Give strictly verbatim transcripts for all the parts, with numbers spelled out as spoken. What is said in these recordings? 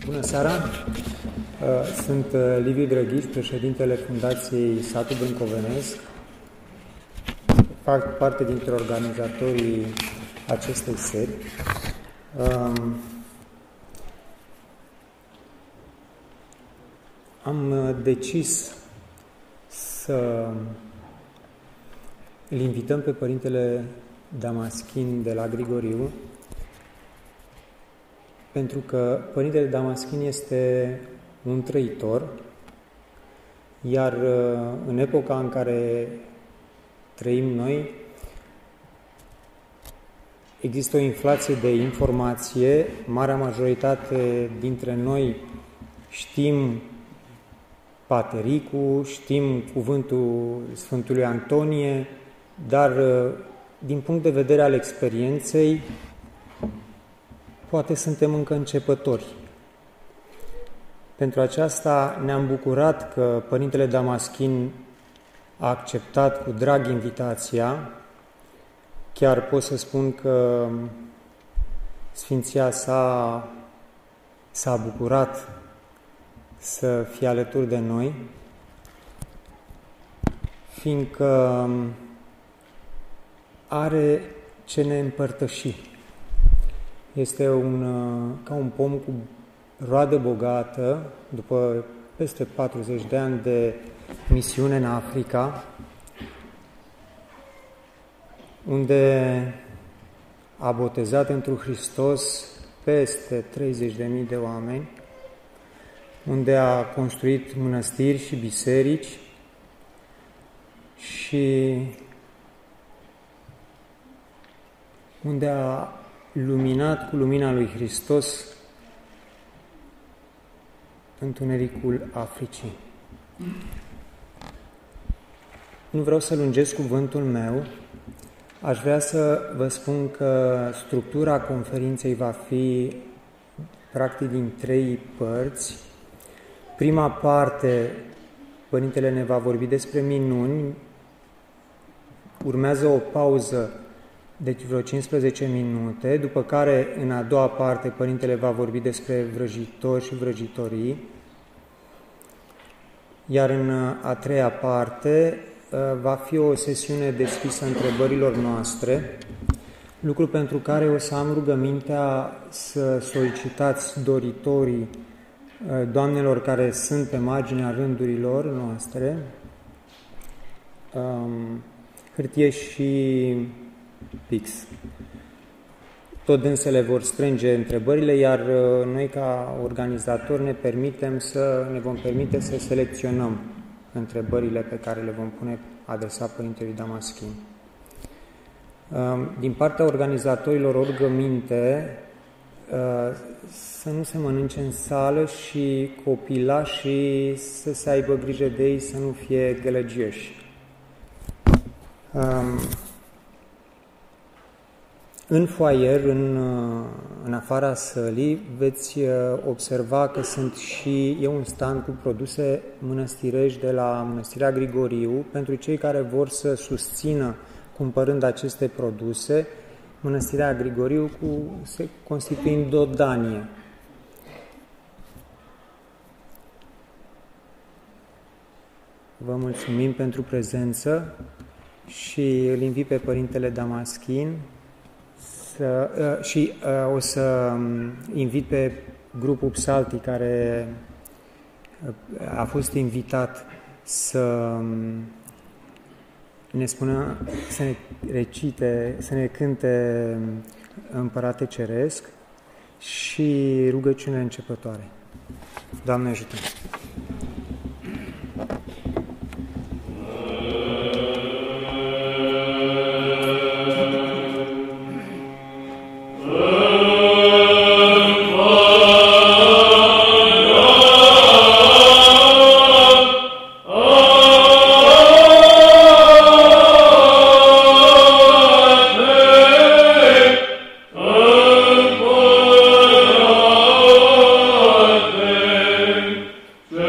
Bună seara! Sunt Liviu Drăghiș, președintele Fundației Satul Brâncovenesc. Fac parte dintre organizatorii acestei seri. Am decis să îl invităm pe Părintele Damaschin de la Grigoriu, pentru că Părintele Damaschin este un trăitor, iar în epoca în care trăim noi, există o inflație de informație. Marea majoritate dintre noi știm Patericu, știm cuvântul Sfântului Antonie, dar din punct de vedere al experienței, poate suntem încă începători. Pentru aceasta ne-am bucurat că Părintele Damaschin a acceptat cu drag invitația. Chiar pot să spun că Sfinția sa s-a bucurat să fie alături de noi, fiindcă are ce ne împărtăși. Este un, ca un pom cu roadă bogată, după peste patruzeci de ani de misiune în Africa, unde a botezat întru Hristos peste treizeci de mii de oameni, unde a construit mănăstiri și biserici și unde a luminat cu lumina lui Hristos întunericul Africii. Nu vreau să lungesc cuvântul meu, aș vrea să vă spun că structura conferinței va fi practic din trei părți. Prima parte, Părintele ne va vorbi despre minuni, urmează o pauză de vreo cincisprezece minute, după care, în a doua parte, Părintele va vorbi despre vrăjitori și vrăjitorii, iar în a treia parte va fi o sesiune deschisă întrebărilor noastre, lucru pentru care o să am rugămintea să solicitați doritorii doamnelor care sunt pe marginea rândurilor noastre, hârtie și pix. Tot dânsele vor strânge întrebările, iar noi ca organizatori ne permitem să ne vom permite să selecționăm întrebările pe care le vom pune adresa Părintelui Damaschin. Din partea organizatorilor, o rugăminte să nu se mănânce în sală și copilașii să se aibă grijă de ei, să nu fie gălăgioși. În foaier, în, în afara sălii, veți observa că sunt și e un stand cu produse mănăstirești de la Mănăstirea Grigoriu. Pentru cei care vor să susțină cumpărând aceste produse, Mănăstirea Grigoriu cu, se constituind o danie. Vă mulțumim pentru prezență și îl invit pe Părintele Damaschin să, uh, și uh, o să invit pe grupul Psaltii care a fost invitat să ne spună, să ne recite, să ne cânte Împărate Ceresc și rugăciunile începătoare. Doamne ajută! Amen.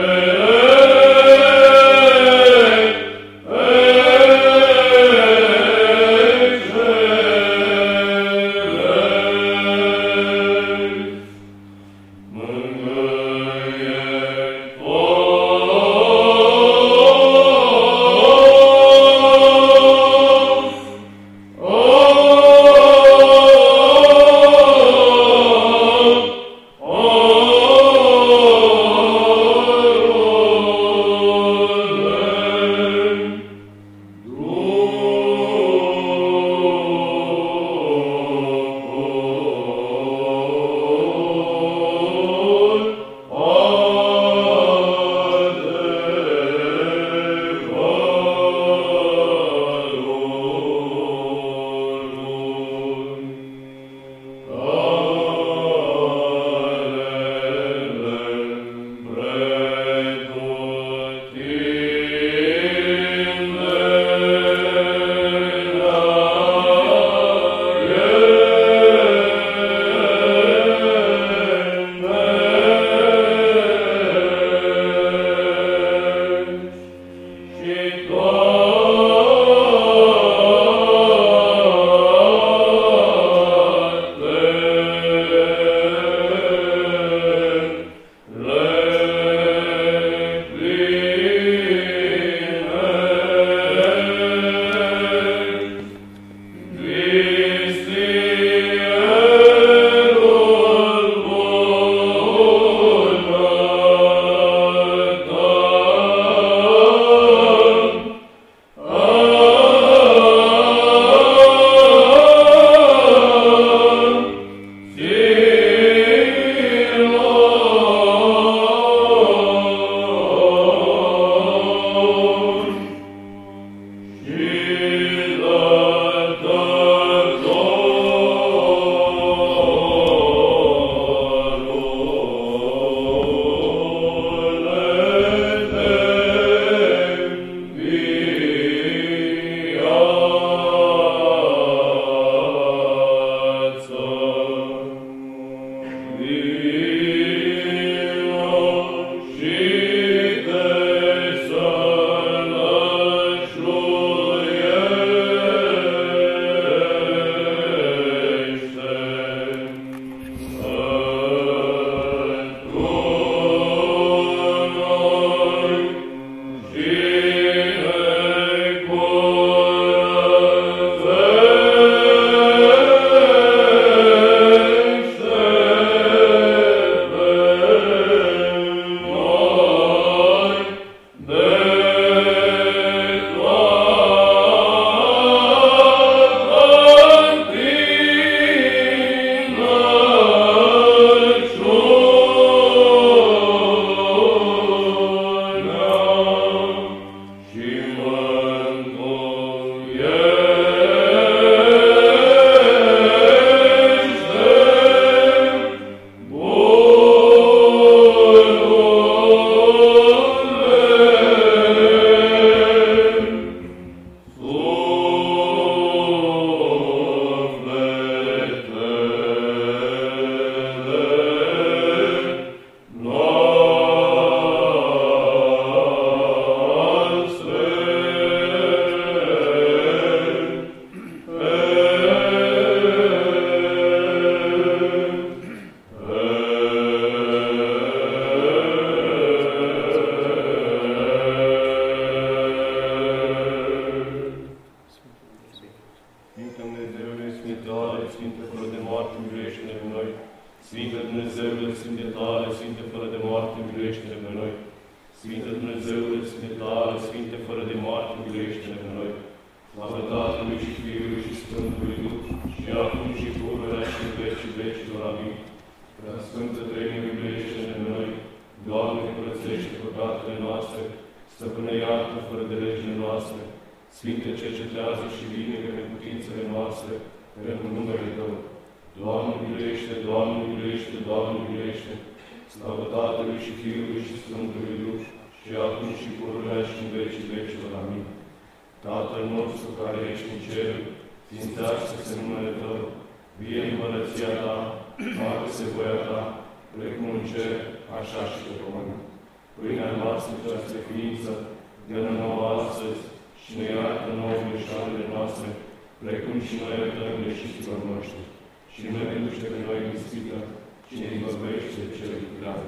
Sfinte fără de moarte, miluiește-ne pe noi. Sfinte Dumnezeule, Sfinte tale, Sfinte fără de moarte, miluiește-ne pe noi. Slavă Tatălui și Fiului și Sfântului Duh, și acum și pururea și în vecii vecilor. Amin. Prea Sfântă Treime, miluiește-ne pe noi. Doamne, curățește păcatele noastre, Stăpâne, iartă fără de legile noastre. Sfinte, cercetează și vindecă neputințele noastre, pentru numele Tău. Doamne, miluiește, Doamne, miluiește, Doamne, miluiește. Slavă Tatălui și Fiului și Sfântului Duh, și acum și pururea și în vecii vecilor. Amin. Tatăl nostru care ești în cer, sfințească-se numele Tău, vie împărăția Ta, facă-se voia Ta, precum în cer, așa și pe pământ. Pâinea noastră cea spre ființă, dă-ne nouă astăzi și ne iartă nouă greșalele noastre, precum și noi iertăm greșiților noștri. Și nu ne duce pe noi în ispită, ci ne izbăvește de cel rău.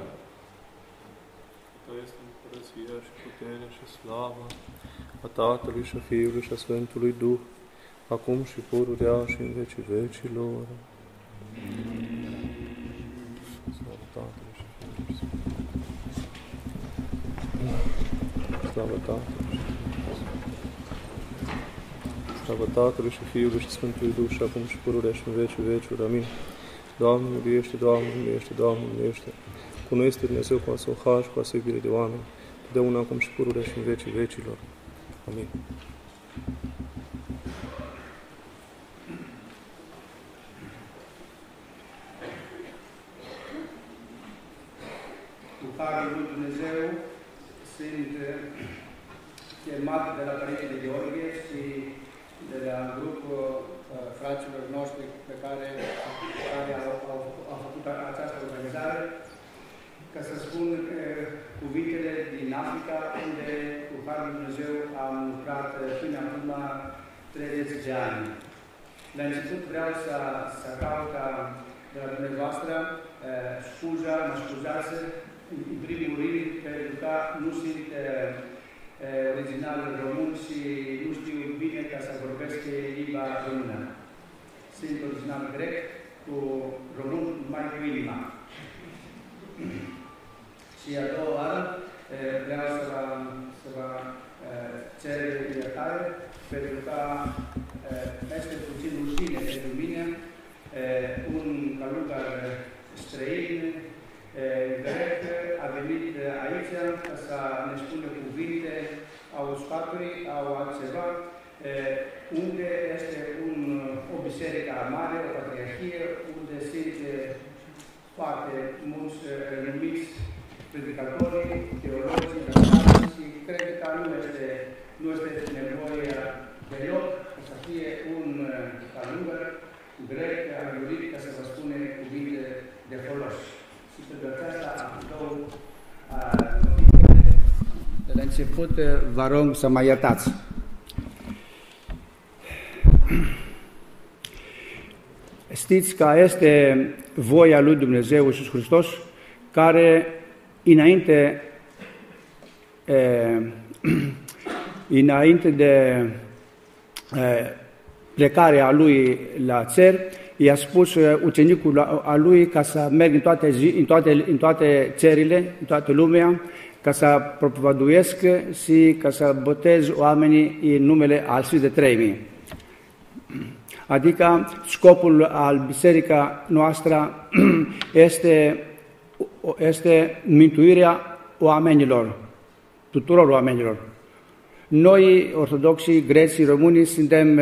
Ta este împărăția și puterea și slava a Tatălui și a Fiului și a Sfântului Duh, acum și pururea și în vecii vecilor. Slavă Tatălui și Fiului și Sfântului Duh. Slavă Tatălui și Slavă Tatălui și Fiului și Sfântului Duh, și acum și pururea și în vecii vecilor. Amin. Doamne, miluiește, Doamne, miluiește, Doamne, miluiește. Cu noi este Dumnezeu cu a său har și cu a său iubire de oameni, totdeauna acum și pururea și în vecii vecilor. Amin. Cu harul lui Dumnezeu sunt chemat de la Părintele Gheorghe și de la grupul uh, fraților noștri pe care, care au, au, au făcut această organizare, ca să spun uh, cuvintele din Africa, unde cu harul lui Dumnezeu am lucrat uh, până acum treizeci de ani. La început vreau să, să caut ca de la dumneavoastră uh, scuza, mă scuzați, în primul rând, pentru că nu sunt uh, original român și nu știu bine ca să vorbesc limba română. Sunt original grec, cu român mai cu inima. Și a doua oară vreau să vă, să vă cer iertare, pentru că este puțin rușine pentru mine un călugăr străin grec a venit aici ca să ne spună cuvinte, au sfaturi, au altceva, unde este un, o biserică mare, o patriarhie, unde sunt foarte mulți renumiți predicatori, teologi, doctori, și cred că nu este, nu este nevoie deloc să fie un călugăr grec agregat ca să vă spune cuvinte de folos. Și pentru aceasta am două de la început vă rog să mă iertați. Știți că este voia lui Dumnezeu Iisus Hristos, care înainte, e, înainte de e, plecarea lui la cer, i-a spus ucenicul a lui ca să merg în toate, zi, în toate, în toate țările, în toată lumea, ca să propovăduiesc și ca să botez oamenii în numele al Sfintei Treimii. Adică scopul al biserica noastră este, este mântuirea oamenilor, tuturor oamenilor. Noi, ortodoxii, greții, românii, suntem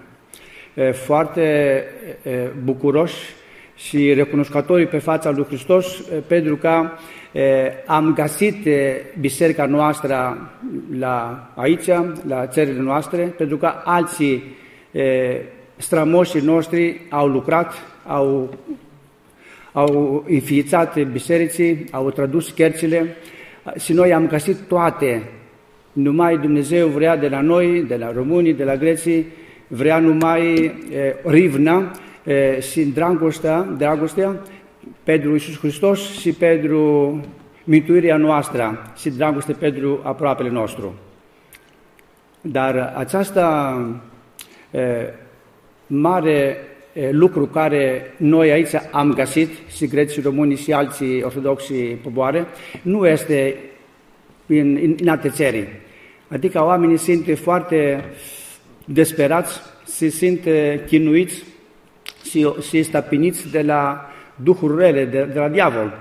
foarte bucuroși și recunoscători pe fața lui Hristos, pentru că am găsit biserica noastră la, aici, la țările noastre, pentru că alții strămoșii noștri au lucrat, au, au înființat bisericii, au tradus cărțile și noi am găsit toate. Numai Dumnezeu vrea de la noi, de la românii, de la greții, vrea numai e, rivna e, și dragostea, dragostea pentru Iisus Hristos și pentru mântuirea noastră și dragoste pentru aproapele nostru. Dar această e, mare lucru care noi aici am găsit, și greții, românii și alții ortodoxi popoare, nu este în, în, în alte țări. Adică oamenii sunt foarte desperați, se simt chinuiți și, și stăpâniți de la duhuri rele, de, de la diavol.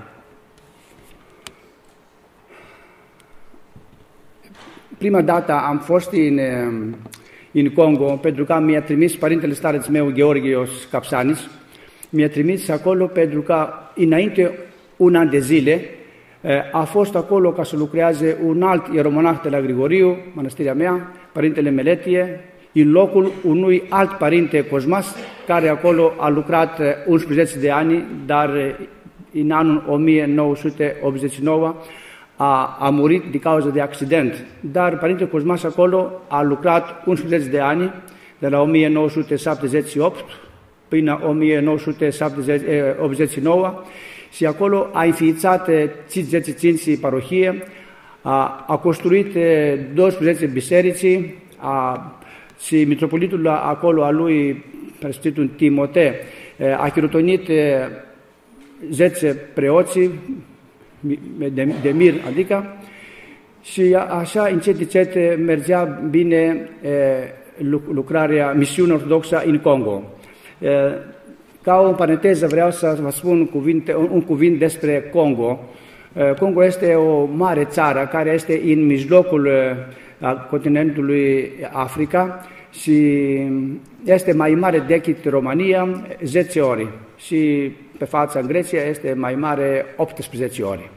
Prima dată am fost în, în Congo, pentru că mi-a trimis părintele stareț meu, Gheorghios Capsanis, mi-a trimis acolo pentru că înainte un an de zile a fost acolo ca să lucreze un alt ieromonah de la Grigoriu, mănăstirea mea, părintele Meletie, în locul unui alt părinte Cosmas, care acolo a lucrat unsprezece de ani, dar în anul o mie nouă sute optzeci și nouă a, a murit din cauza de accident. Dar părintele Cosmas acolo a lucrat unsprezece de ani, de la o mie nouă sute șaptezeci și opt până o mie nouă sute optzeci și nouă, și acolo a înființat zece cinci parohie, a, a construit douăsprezece biserici, a, și mitropolitul acolo a lui, presbiteritul Timotei, a chirotonit zece preoți de, de mir, adică, și așa încet, încet mergea bine lucrarea, misiunea ortodoxă în Congo. Ca o paranteză vreau să vă spun cuvinte, un, un cuvânt despre Congo. Congo este o mare țară care este în mijlocul continentului Africa și este mai mare decât România zece ori și pe fața în Grecia este mai mare optsprezece ori.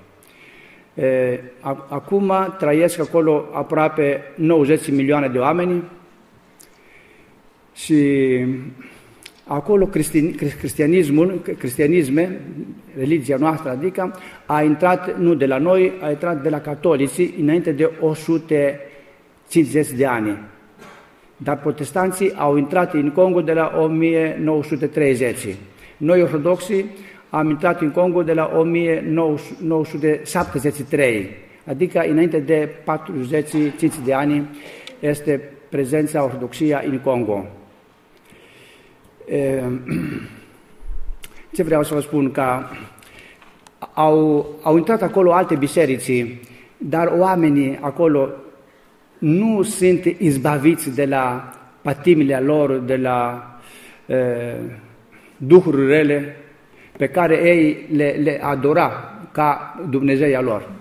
Acum trăiesc acolo aproape nouăzeci milioane de oameni și acolo creștinismul, creștianisme, religia noastră, adică, a intrat nu de la noi, a intrat de la catolici înainte de o sută cincizeci de ani. Dar protestanții au intrat în Congo de la o mie nouă sute treizeci. Noi, ortodoxii, am intrat în Congo de la o mie nouă sute șaptezeci și trei, adică înainte de patruzeci și cinci de ani este prezența ortodoxia în Congo. Ce vreau să vă spun? Că au, au intrat acolo alte biserici, dar oamenii acolo nu sunt izbaviți de la patimile lor, de la uh, duhuri rele pe care ei le, le adora ca Dumnezeia lor.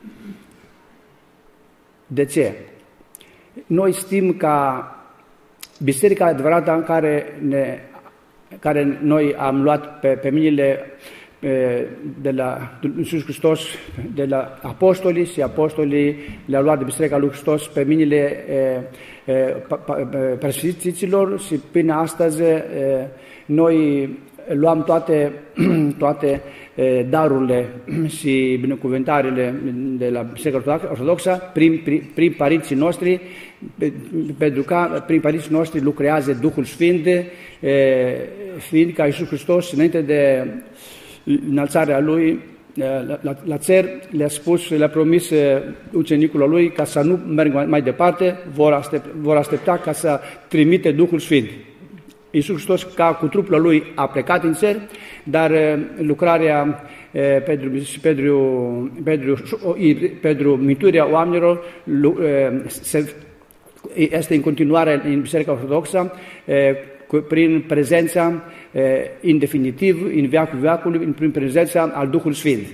De ce? Noi știm că biserica adevărată în care, ne, care noi am luat pe, pe mâinile de la Iisus Hristos, de la apostolii, și apostolii le-au luat de Biserica lui Hristos pe mâinile presbiteriților și până astăzi e, noi luăm toate, toate e, darurile și binecuvântarele de la Biserica Ortodoxă prin, prin, prin părinții noștri, pentru că prin părinții noștri lucrează Duhul Sfânt, e, fiind ca Iisus Hristos înainte de înălțarea lui la, la, la cer, le-a spus, le-a promis ucenicul lui ca să nu meargă mai departe, vor aștepta, vor aștepta ca să trimite Duhul Sfânt. Iisus Hristos, ca cu trupul lui, a plecat în cer, dar lucrarea pentru, pentru, pentru, pentru mântuirea oamenilor este în continuare în Biserica Ortodoxă, prin prezența, în definitiv, în veacul veacului, prin prezența al Duhului Sfânt.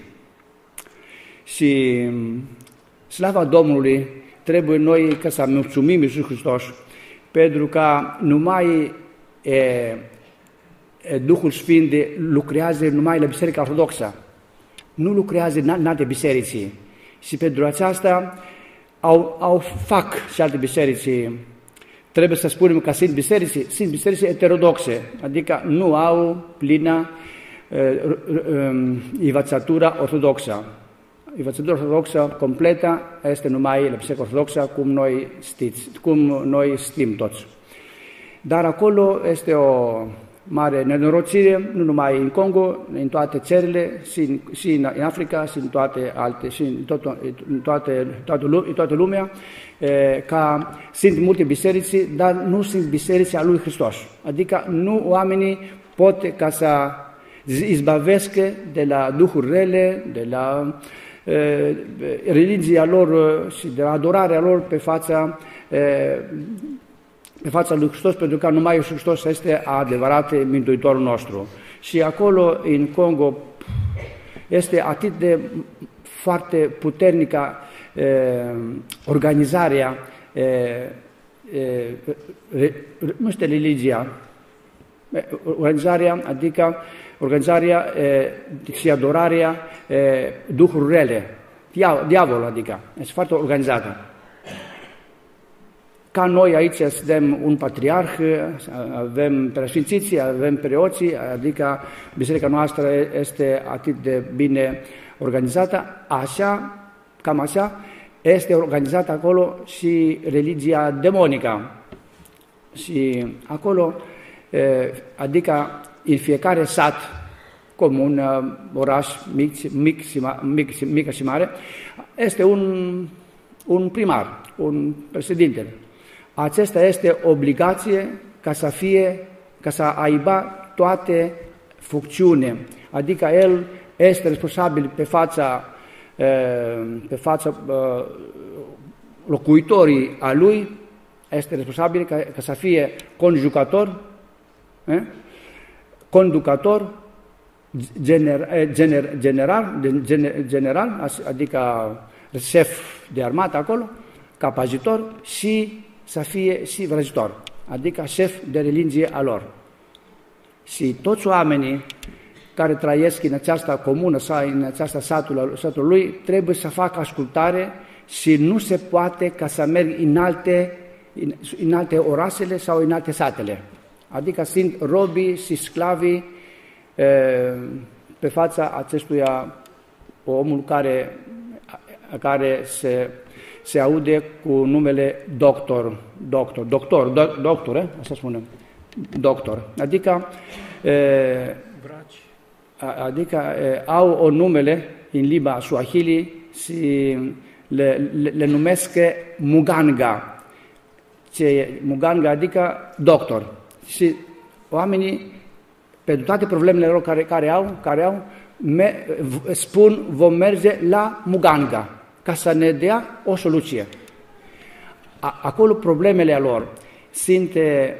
Și slava Domnului trebuie noi ca să mulțumim Iisus Hristos, pentru că numai e, e, Duhul Sfânt lucrează numai la Biserica Ortodoxă, nu lucrează în alte biserici. Și pentru aceasta au, au fac și alte biserici. Trebuie să spunem că sunt biserici, sunt biserici heterodoxe, adică nu au plină uh, uh, învățătura ortodoxă. Învățătura ortodoxă completă este numai la Biserica Ortodoxă, cum noi, știți, cum noi știm toți. Dar acolo este o mare nenorocire, nu numai în Congo, în toate țările, și în, și în Africa, și în toate alte, și în, tot, în toate, toată, în toată lumea, e, ca sunt multe biserici, dar nu sunt biserici a lui Hristos. Adică nu oamenii pot ca să izbavesc de la duhuri rele, de la uh, religia lor și de la adorarea lor pe fața, uh, pe fața lui Hristos, pentru că numai Iisus Hristos este adevărat Mântuitorul nostru. Și acolo, în Congo, este atât de foarte puternică uh, organizarea, uh, uh, re, nu este religia, organizarea, adică organizarea uh, și adorarea uh, duhuri rele, diavolul, adică, este foarte organizată. Ca noi aici suntem un patriarh, avem preasfințiții, avem preoții, adică biserica noastră este atât de bine organizată, așa, cam așa, este organizată acolo și religia demonică. Și acolo, adică în fiecare sat, comun, oraș mic, mic, mic, mic și mare, este un, un primar, un președinte. Acesta este obligație ca să fie, ca să aibă toate funcțiune, adică el este responsabil pe fața, pe fața locuitorii a lui, este responsabil ca, ca să fie conjugator, eh? conducător, gener, gener, general, general, adică șef de armată acolo, capacitor și să fie și vrăjitor, adică șef de religie a lor. Și toți oamenii care trăiesc în această comună sau în această satul, satul lui trebuie să facă ascultare și nu se poate ca să merg în alte, în, în alte orașele sau în alte satele. Adică sunt robii și sclavii e, pe fața acestuia omul care, care se... se aude cu numele doctor, doctor, doctor, do, doctor, eh? Așa spunem, doctor. Adică, e, adică e, au o numele în limba Swahili și le, le, le numesc muganga. Ce, muganga adică doctor. Și oamenii, pentru toate problemele lor care, care au, care au me, spun, vom merge la muganga, ca să ne dea o soluție. Acolo problemele lor sunt,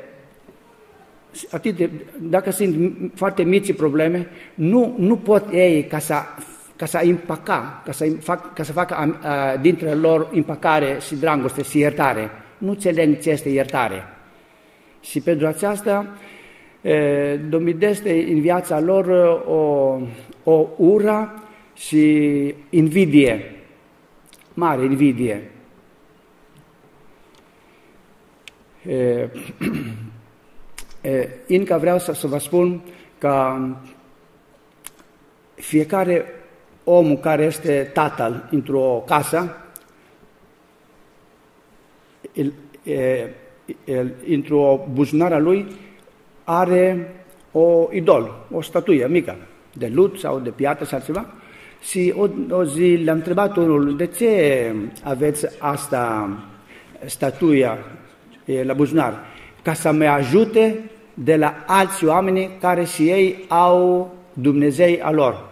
atât de, dacă sunt foarte mici probleme, nu, nu pot ei ca să, ca să împaca, ca să, fac, ca să facă a, dintre lor împăcare și dragoste și iertare. Nu înțeleg ce este iertare. Și pentru aceasta dominește în viața lor o, o ură și invidie. Mare invidie. E, e, încă vreau să, să vă spun că fiecare om care este tatăl într-o casă, el, e, el, într-o buzunară lui are o idol, o statuie mică, de lut sau de piatră sau ceva. Și o, o zi l-am întrebat unul, de ce aveți asta statuia la buzunar? Ca să mă ajute de la alți oameni care și ei au Dumnezei a lor.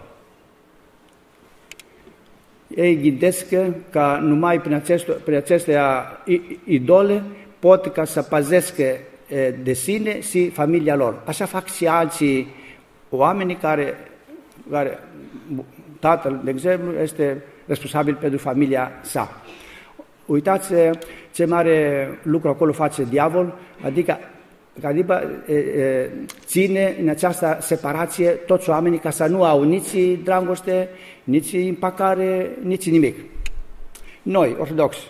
Ei gândesc că numai prin, acest, prin aceste idole pot ca să păzesc de sine și familia lor. Așa fac și alții oameni care, care tatăl, de exemplu, este responsabil pentru familia sa. Uitați ce mare lucru acolo face diavol, adică, adică e, e, ține în această separație toți oamenii ca să nu au nici dragoste, nici împăcare, nici nimic. Noi, ortodoxi,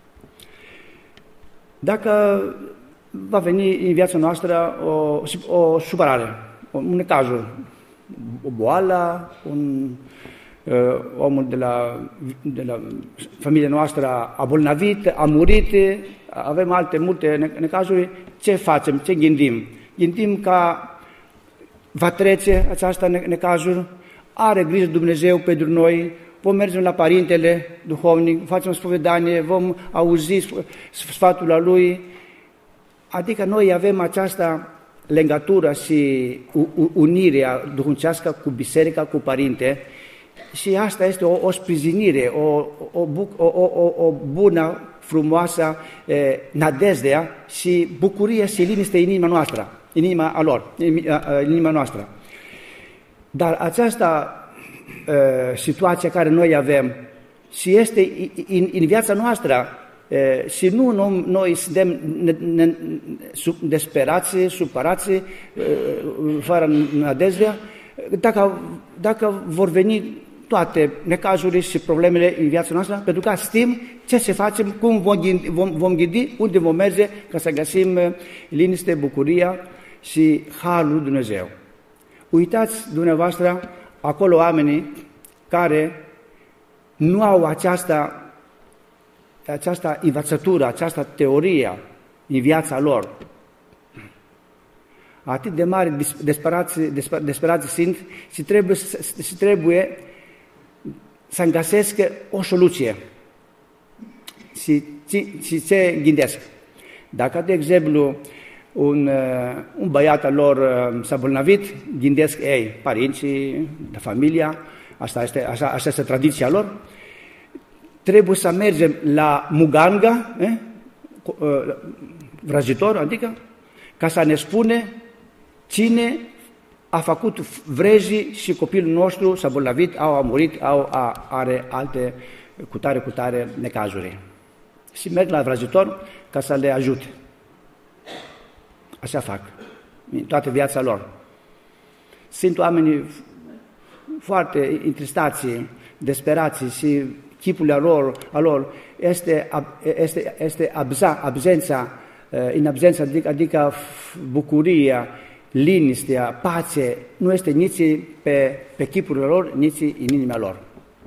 dacă va veni în viața noastră o, o supărare, un cazul, o boală, un uh, omul de la, de la familia noastră a bolnavit, a murit, avem alte multe necazuri, ce facem, ce gândim? Gândim că va trece această necazuri, are grijă Dumnezeu pentru noi, vom merge la Părintele Duhovnic, facem spovedanie, vom auzi sfatul la Lui, adică noi avem această legătura și unirea duhovnicească cu biserica, cu părinte, și asta este o, o sprijinire, o, o, o, o, o bună, frumoasă eh, nădejde și bucurie și liniște în inima noastră, în inima a lor, în inima noastră. Dar această uh, situație care noi avem și este în, în viața noastră uh, și nu, nu noi suntem desperați, supărați, uh, fără nădejde, dacă, dacă vor veni toate necazurile și problemele în viața noastră, pentru că știm ce să facem, cum vom gândi, vom, vom gândi, unde vom merge ca să găsim liniște, bucuria și harul lui Dumnezeu. Uitați dumneavoastră acolo oamenii care nu au această, această învățătură, această teorie în viața lor. Atât de mari desperați, desperați sunt și trebuie, și trebuie să-mi găsesc o soluție. Și, și ce gândesc? Dacă, de exemplu, un, un băiat al lor s-a bolnavit, gândesc ei, părinții, de familia, asta este, așa, așa este tradiția lor, trebuie să mergem la muganga, eh? vrăjitor, adică, ca să ne spune cine a făcut vrejii și copilul nostru s-a bolnavit, au a murit, au a, are alte cutare, cutare necazuri. Și merg la vrăjitor ca să le ajute. Așa fac, în toată viața lor. Sunt oameni foarte întristați, desperați și chipul lor, a lor este, este, este abza, absența, în absența, adică, adică bucuria, liniștea, pace, nu este nici pe, pe chipurile lor, nici în inima lor.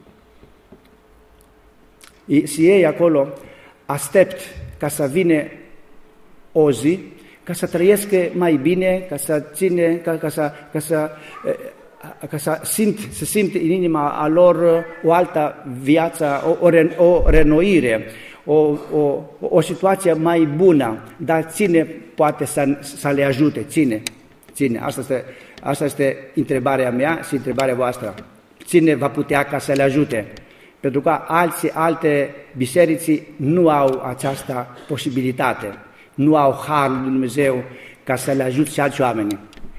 Și ei acolo aștept ca să vină o zi, ca să trăiesc mai bine, ca să ține, ca, ca să, ca să, ca să simt, să simt în inima a lor o altă viață, o, o, o renoire, o, o, o situație mai bună, dar cine poate să, să le ajute? Cine? Cine? Asta este, asta este întrebarea mea și întrebarea voastră. Cine va putea ca să le ajute? Pentru că alții, alte biserici nu au această posibilitate, nu au harul lui Dumnezeu ca să le ajute și alți oameni.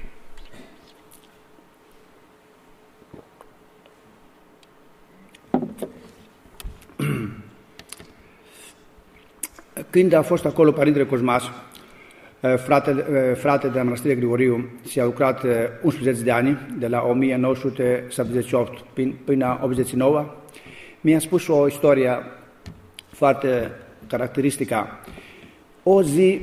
Când a fost acolo Părintele Cosmas, frate, frate de la Mănăstirea Grigoriu, și a lucrat unsprezece de ani, de la o mie nouă sute șaptezeci și opt până optzeci și nouă, mi-a spus o istorie foarte caracteristică. O zi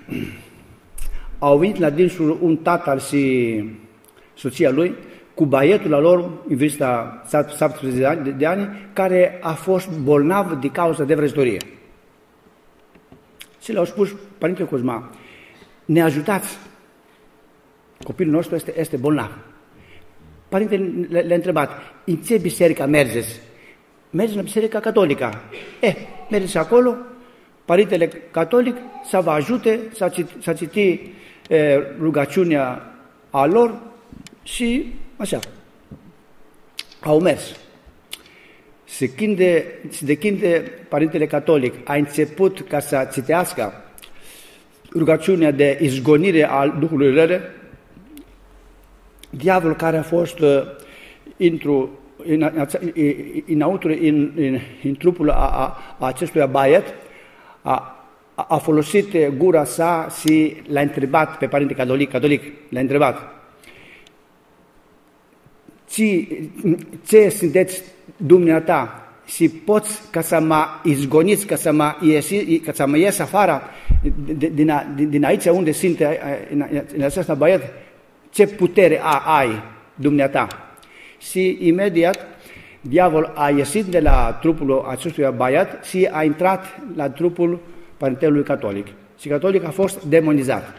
au venit la dânsul un tatăl și soția lui cu băietul la lor în vârsta șaptesprezece de ani, care a fost bolnav din cauza de vrăjitorie. Și le-au spus: Părinte Cosma, ne ajutați, copilul nostru este, este bolnav. Părintele le-a întrebat: în ce biserică mergeți? Mergeți la biserica catolică. Eh, mergeți acolo, Părintele catolic să vă ajute să, citi, să citi eh, rugăciunea a lor și așa. Au mers. Și când de, de când Părintele catolic a început ca să citească rugăciunea de izgonire al Duhului Rele, diavolul care a fost uh, intru, în, înăuntru în, în, în trupul a, a, a acestui băiat, a, a folosit gura sa și l-a întrebat pe Părintele catolic, catolic l-a întrebat: ce, ce sunteți dumneata și poți ca să mă izgoniți, ca să mă iesi, ca să mă ies afară din, din, din aici unde sunt în, în această băiat, ce putere ai dumneata? Și imediat diavolul a ieșit de la trupul acestui băiat și a intrat la trupul Părintelui catolic. Și catolic a fost demonizat.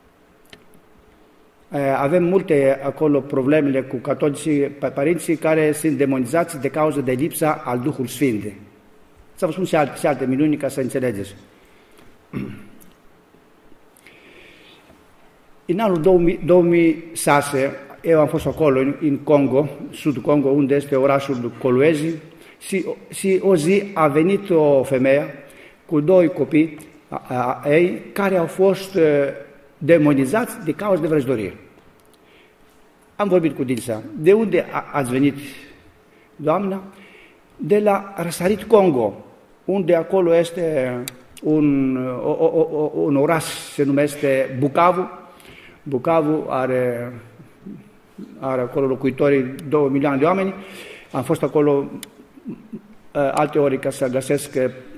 Avem multe acolo problemele cu catolicii, părinții care sunt demonizați de cauza de lipsa al Duhului Sfânt. Să vă spun și alte, și alte minuni ca să înțelegeți. în anul două mii șase, eu am fost acolo, în, în Congo, sud Congo, unde este orașul Kolwezi, și, și o zi a venit o femeie cu doi copii a, a, a ei, care au fost uh, demonizați de cauza de vrăjitorie. Am vorbit cu dânsa. De unde a, ați venit, doamna? De la Răsărit Congo, unde acolo este un, o, o, o, un oraș, se numește Bukavu. Bukavu are, are acolo locuitorii două milioane de oameni. Am fost acolo alte ori ca să găsesc,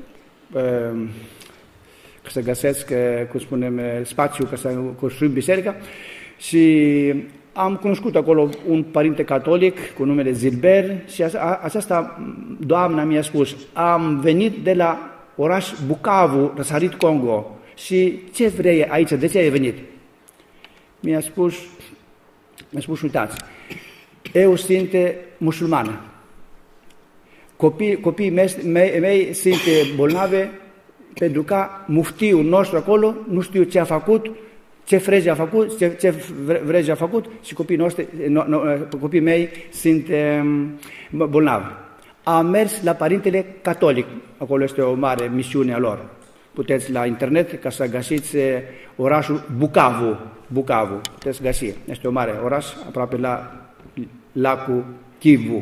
ca să găsesc, cum spunem, spațiu ca să construim biserica și am cunoscut acolo un părinte catolic cu numele Zilber și aceasta doamna mi-a spus: am venit de la oraș Bukavu, Răsărit Congo, și ce vrei aici, de ce ai venit? Mi-a spus, mi-a spus, uitați, eu sunt musulmană. Copii, copiii mei, mei, mei sunt bolnave pentru că muftiul nostru acolo nu știu ce a făcut, ce frege a făcut, ce, ce vrege a făcut și copiii noștri, no, no, copiii mei sunt um, bolnavi. Am mers la părintele catolic, acolo este o mare misiune a lor. Puteți la internet ca să găsiți orașul Bukavu, Bukavu, puteți găsi. Este o mare oraș aproape la lacul Kivu.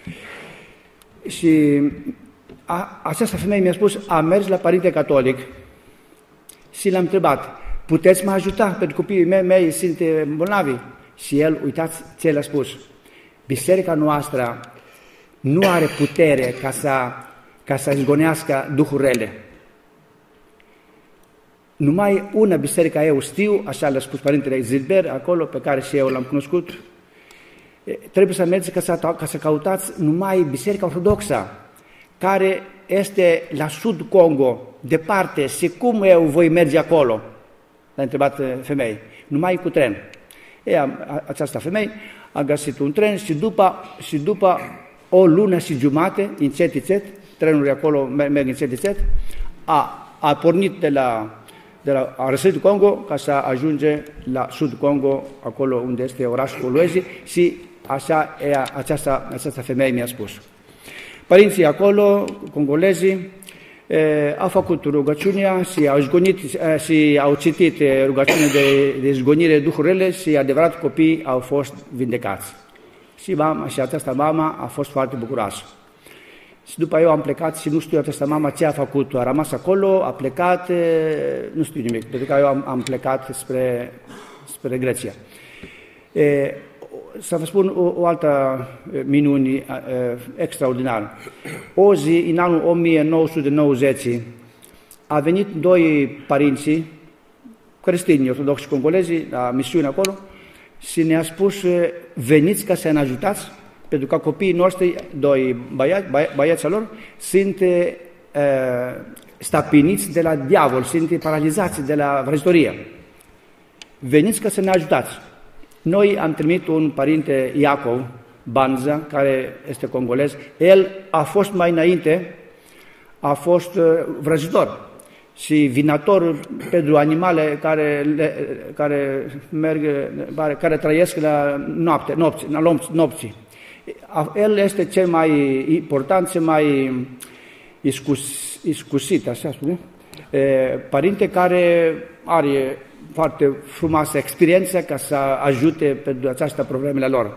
Și a, această femeie mi-a spus, am mers la părinte catolic și l-am întrebat, puteți mă ajuta, pentru copiii mei, mei sunt bolnavi? Și el, uitați ce l-a spus, biserica noastră nu are putere ca să, ca să izgonească duhuri rele. Numai una biserică eu știu, așa l-a spus părintele Zilber, acolo pe care și eu l-am cunoscut, trebuie să mergeți ca să, ca să căutați numai biserica ortodoxă, care este la sud Congo, departe, și cum eu voi merge acolo? L-a întrebat femeie. Numai cu tren. E, această femeie a găsit un tren și după, și după o lună și jumate, încet, încet, trenurile acolo merg încet, încet, a, a pornit de la, de la a răsărit Congo ca să ajunge la sud Congo, acolo unde este orașul Kolwezi, și așa e, această, această femeie mi-a spus. Părinții acolo, congolezii, e, au făcut rugăciunea și au, zgonit, și au citit rugăciunea de, de zgonire duhurile și adevărat copiii au fost vindecați. Și, mama, și această mama a fost foarte bucuroasă. Și după eu am plecat și nu știu această mama ce a făcut. A rămas acolo, a plecat, nu știu nimic, pentru că eu am, am plecat spre, spre Grecia. E, să vă spun o, o altă minune extraordinară. O zi, în anul o mie nouă sute nouăzeci, a venit doi părinți creștini ortodoxi congolezi la misiune acolo și ne-a spus, veniți ca să ne ajutați, pentru că copiii noștri, doi băiați, băiații lor, sunt uh, stăpâniți de la diavol, sunt paralizați de la vrăjitorie. Veniți ca să ne ajutați. Noi am trimis un părinte Iacov Banza, care este congolez. El a fost mai înainte, a fost uh, vrăjitor și vinator pentru animale care, le, care, merg, care trăiesc la noapte, nopți, la nopții. El este cel mai important, cel mai iscus, iscusit, așa spune, părinte care are foarte frumoasă experiență ca să ajute pentru această problemele lor.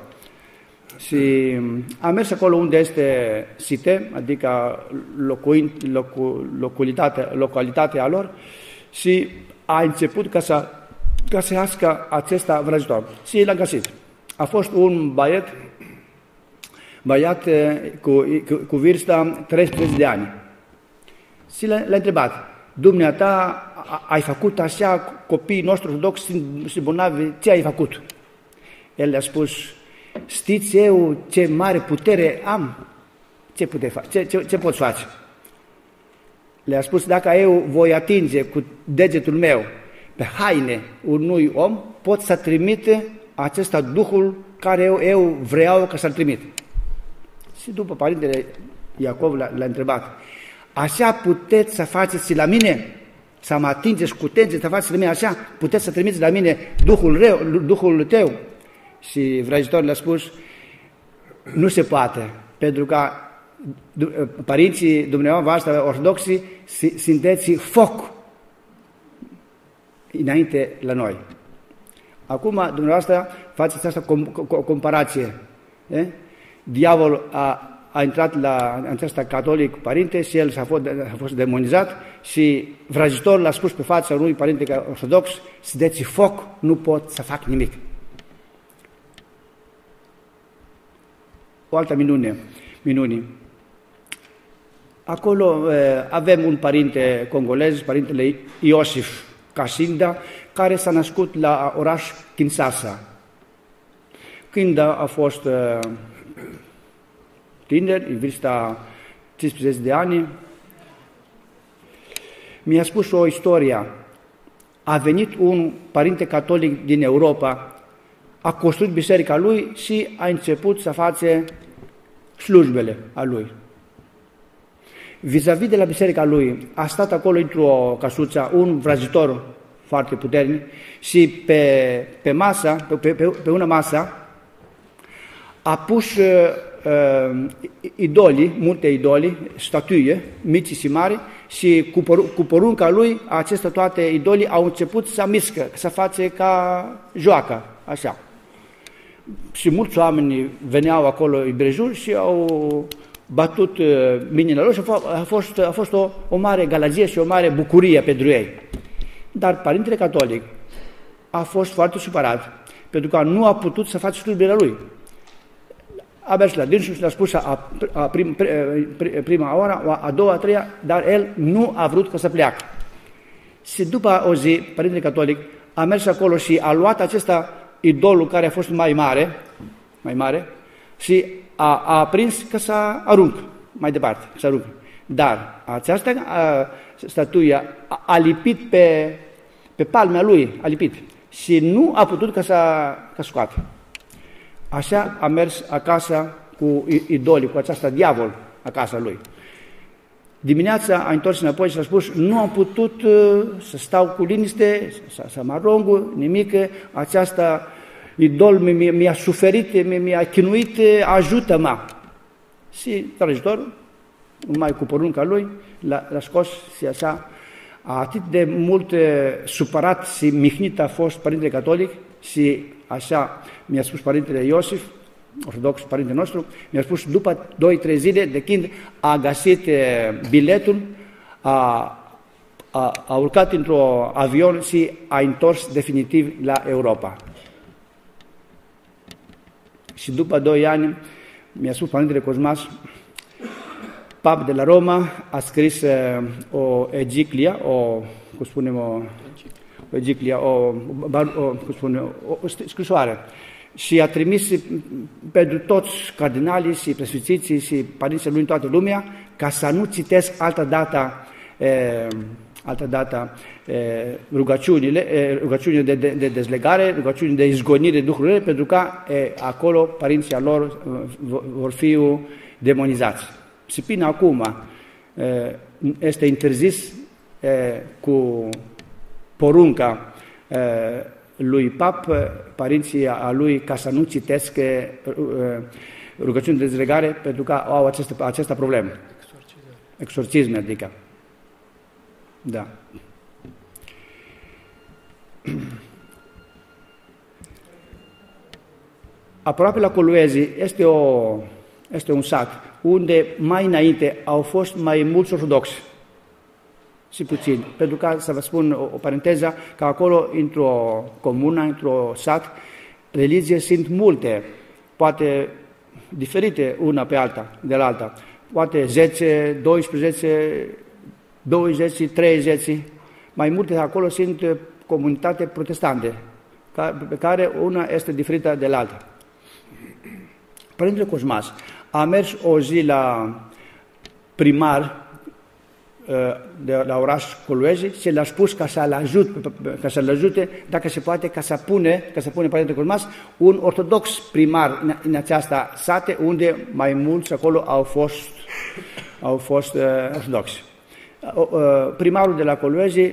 Și am mers acolo unde este site, adică locuin, locu, localitatea, localitatea lor, și a început ca să găsească acesta vrăjitor. Și l-a găsit. A fost un băiat, băiat cu, cu, cu vârsta treisprezece de ani. Și l-a, l-a întrebat, dumneata, ai făcut așa, copiii noștri ortodoxi și bolnavi, ce ai făcut? El le-a spus, știți eu ce mare putere am? Ce, pute face? ce, ce, ce pot face? Le-a spus, dacă eu voi atinge cu degetul meu pe haine unui om, pot să trimite acesta Duhul care eu, eu vreau ca să-l trimit. Și după părintele Iacov l-a, l-a întrebat, așa puteți să faceți și la mine? să mă atingeți cu tenție, să faceți la mine așa, puteți să trimiți la mine Duhul, rău, Duhul tău. Și vrăjitorul a spus, nu se poate, pentru că părinții dumneavoastră ortodoxi sunteți foc înainte la noi. Acum, dumneavoastră, faceți asta comparație. E? Diavolul a, a intrat la aceasta catolic părinte și el s-a fost, a fost demonizat și vrăjitorul l-a spus pe fața unui părinte ortodox, sunteți foc, nu pot să fac nimic. O altă minune, minuni. Acolo eh, avem un părinte congolez, părintele Iosif Kashinda, care s-a născut la oraș Kinshasa. Când a fost eh, tiner, în vârsta cincisprezece de ani, mi-a spus o istorie. A venit un părinte catolic din Europa, a construit biserica lui și a început să face slujbele a lui. Vis-a-vis de la biserica lui, a stat acolo într-o căsuță un vrăjitor foarte puternic și pe, pe masă, pe, pe, pe una masă, a pus uh, idolii, multe idolii, statue, mici și mari, și cu, por- cu porunca lui, aceste toate idolii au început să mișcă, să face ca joacă, așa. Și mulți oameni veneau acolo în prejur și au batut mâinile lor și a fost, a fost o, o mare galagie și o mare bucurie pentru ei. Dar Părintele Catolic a fost foarte supărat, pentru că nu a putut să facă slujbele lui. A mers la dânsul și l-a spus a, a prim, prima oară, a doua, a treia, dar el nu a vrut ca să pleacă. Și după o zi, Părintele Catolic a mers acolo și a luat acesta idolul care a fost mai mare, mai mare, și a, a aprins ca să arunc mai departe, să arunc. Dar această a, statuia a, a lipit pe, pe palmea lui, a lipit și nu a putut ca să, ca scoate. Așa a mers acasă cu idolii, cu aceasta diavol acasă lui. Dimineața a întors înapoi și a spus, nu am putut uh, să stau cu liniște, să, să mă arunc, nimic, aceasta idol mi-a, mi-a suferit, mi-a chinuit, ajută-mă. Și vrăjitorul, numai cu porunca lui, l-a, l-a scos și așa, atât de mult supărat și mihnit a fost Părintele Catolic și așa mi-a spus Părintele Iosif, ortodox, părintele nostru, mi-a spus după doi trei zile de când a găsit biletul, a, a, a urcat într-un avion și a întors definitiv la Europa. Și după doi ani mi-a spus Părintele Cosmas, pap de la Roma, a scris uh, o egiclia, o, cum spunem, o, o egiclia, o, o, cum spunem, o, o scrisoare. Și a trimis pentru toți cardinalii și presfințiții și părinții lui în toată lumea, ca să nu citesc altă dată, e, altă dată e, rugăciunile, e, rugăciunile de, de, de dezlegare, rugăciunile de izgonire Duhului, pentru că e, acolo părinții lor vor fi demonizați. Și până acum e, este interzis e, cu porunca e, lui pap, părinții a lui, ca să nu citesc rugăciuni de dezlegare, pentru că au această, această problemă. Exorcism. Exorcism, adică. Da. Aproape la Coluezi este, o, este un sat unde mai înainte au fost mai mulți ortodoxi și puțin, pentru că, să vă spun o, o paranteză, că acolo, într-o comună, într-o sat, religie sunt multe, poate diferite una pe alta, de la alta, poate zece, doisprezece, douăzeci, treizeci, mai multe acolo sunt comunitate protestante, pe care una este diferită de la alta. Părintele Cosmas a mers o zi la primar de la oraș Coluezi și le-a spus ca să-l ajute, ca să-l ajute, dacă se poate, ca să pune, ca să pune Părintele Cosmas un ortodox primar în, în această sate, unde mai mulți acolo au fost, au fost uh, ortodoxi. primarul de la Coluezi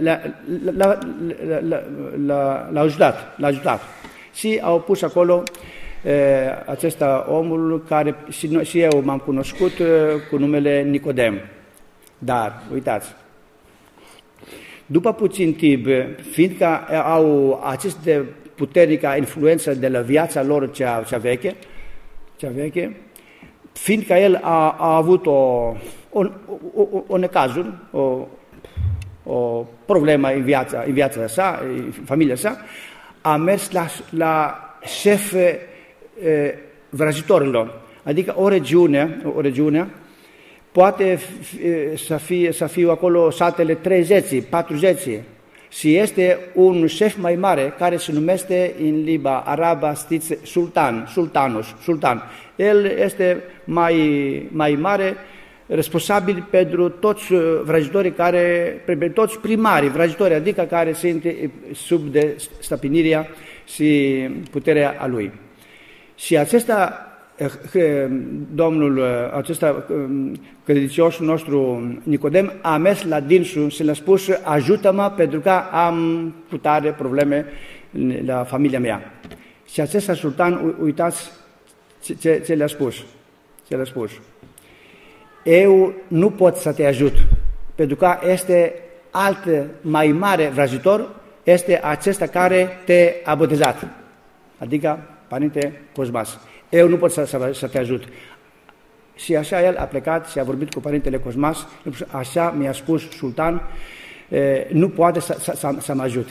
l-a ajutat, l-a ajutat. Și au pus acolo acesta omul care și, noi, și eu m-am cunoscut cu numele Nicodem. Dar, uitați, după puțin timp, fiindcă au aceste puternică influență de la viața lor cea, cea veche, cea veche, fiindcă el a, a avut o, o, o, o necazuri, o, o problemă în viața, în viața sa, în familia sa, a mers la, la șef e, vrăjitorilor. Adică o regiune, o regiune poate să fie, să fie acolo satele treizeci, patruzeci, și este un șef mai mare care se numește în limba arabă, știți, sultan, sultanus, sultan. El este mai, mai mare, responsabil pentru toți vrăjitorii care, pentru toți primarii vrăjitori, adică care sunt sub de stăpânirea și puterea a lui. Și acesta, domnul, acesta credinciosul nostru Nicodem a mers la dânsul și le-a spus: ajută-mă pentru că am cu tare probleme la familia mea. Și acesta sultan, uitați ce, ce le-a spus. Ce le-a spus. Eu nu pot să te ajut, pentru că este alt mai mare vrăjitor, este acesta care te-a botezat, adică Părinte Cosmas. Eu nu pot să, să, să te ajut. Și așa el a plecat și a vorbit cu Părintele Cosmas, așa mi-a spus sultan, nu poate să, să, să, să mă ajute.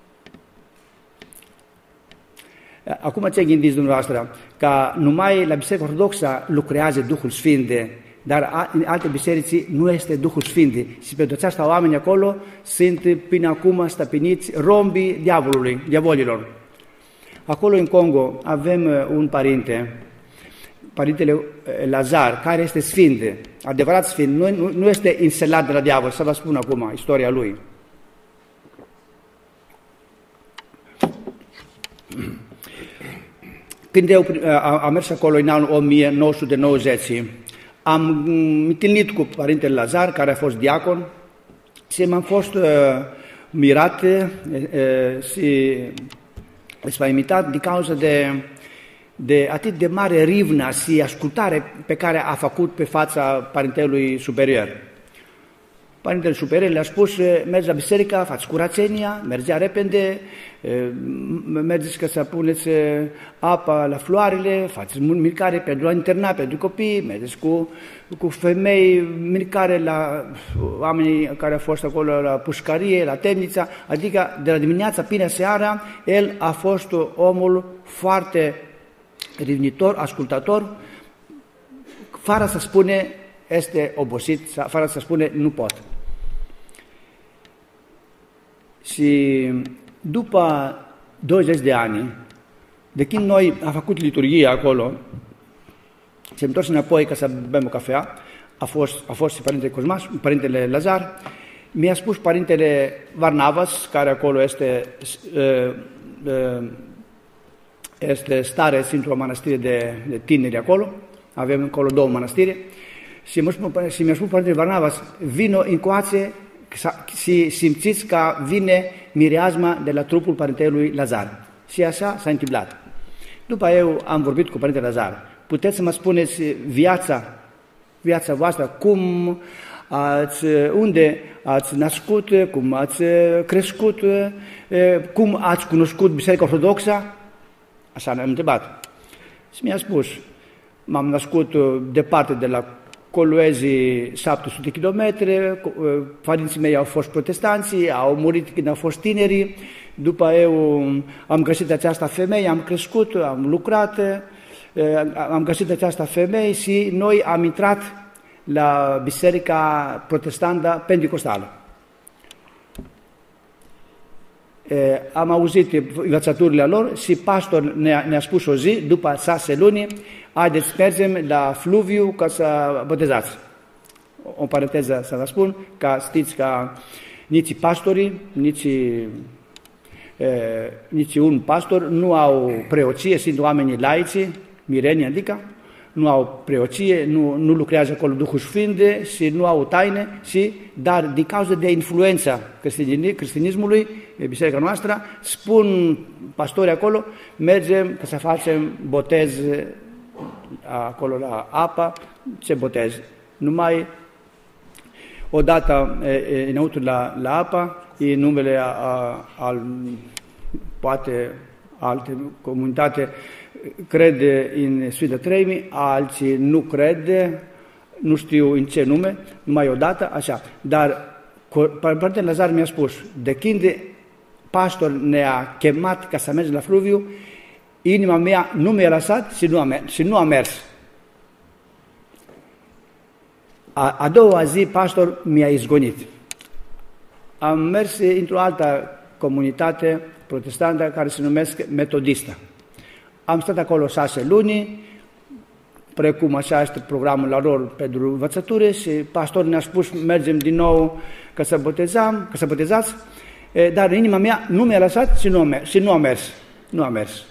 Acum ce gândiți dumneavoastră? Că numai la Biserica Ortodoxă lucrează Duhul Sfânt, dar în alte biserici nu este Duhul Sfânt. Și pentru aceasta oamenii acolo sunt până acum stăpâniți rombii diavolului, diavolilor. Acolo în Congo avem un părinte, Părintele Lazar, care este sfânt, adevărat sfânt, nu, nu este înșelat de la diavol, să vă spun acum istoria lui. Când eu am mers acolo în anul o mie nouă sute nouăzeci, am întâlnit cu Părintele Lazar, care a fost diacon, și m-am fost uh, mirat uh, și spăimitat din cauza de, de atât de mare rivnă și ascultare pe care a făcut pe fața Părintelui Superior. Părintele Superior le-a spus: mergeți la biserică, faceți curățenia, mergea repede, mergeți ca să puneți apa la floarele, faceți mâncare pentru a interna pentru copii, mergeți cu, cu femei, mâncare la oamenii care au fost acolo la pușcărie, la temnița, adică de la dimineața până seara, el a fost omul foarte rivnitor, ascultător, fără să spune este obosit, fără să spune nu pot. Și după douăzeci de ani, de când noi am făcut liturghia acolo, și am întors înapoi ca să bem o cafea, a fost, a fost și Părintele Cosmas, Părintele Lazar, mi-a spus Părintele Varnavas, care acolo este, este stare într-o mănăstire de, de tineri acolo, avem acolo două mănăstiri, și mi-a spus, spus Părintele Varnavas: vino încoace și simțiți că vine mireasma de la trupul Părintelui Lazar. Și așa s-a întâmplat. După eu am vorbit cu Părintele Lazar: puteți să mă spuneți viața, viața voastră, cum ați, unde ați născut, cum ați crescut, cum ați cunoscut Biserica Ortodoxă? Așa ne-am întrebat. Și mi-a spus: m-am născut departe de la Coluezi, șapte sute de kilometri, părinții mei au fost protestanți, au murit când au fost tineri, după eu am găsit această femeie, am crescut, am lucrat, am găsit această femeie și noi am intrat la Biserica Protestantă Pentecostală. Am auzit învățăturile lor și pastor ne-a, ne-a spus o zi, după șase luni: haideți mergem la fluviu ca să botezați. O paranteză să vă spun, că știți că nici pastorii, nici, e, nici un pastor nu au preoție, sunt oamenii laici, mireni, adică nu au preoție, nu, nu lucrează acolo Duhul Sfânt și nu au taine, și, dar din cauza de influența creștinismului, biserica noastră, spun pastorii acolo, mergem ca să facem botez acolo la apă. Ce botez? Numai odată înăuntru la, la apă, în numele a, a, al, poate alte comunitate crede în Sfânta Treime, alții nu crede, nu știu în ce nume, numai odată, așa. Dar Părintele Lazar mi-a spus, de când pastor ne-a chemat ca să mergem la fluviu, inima mea nu mi-a lăsat și nu a mers. Și nu a mers. A, a doua zi, pastor mi-a izgonit. Am mers într-o altă comunitate protestantă care se numesc metodistă. Am stat acolo șase luni, precum așa este programul la lor pentru învățătură, și pastorul ne-a spus, mergem din nou ca să botezăm, ca să botezați, dar inima mea nu mi-a lăsat și nu a mers. Și nu a mers. Nu a mers.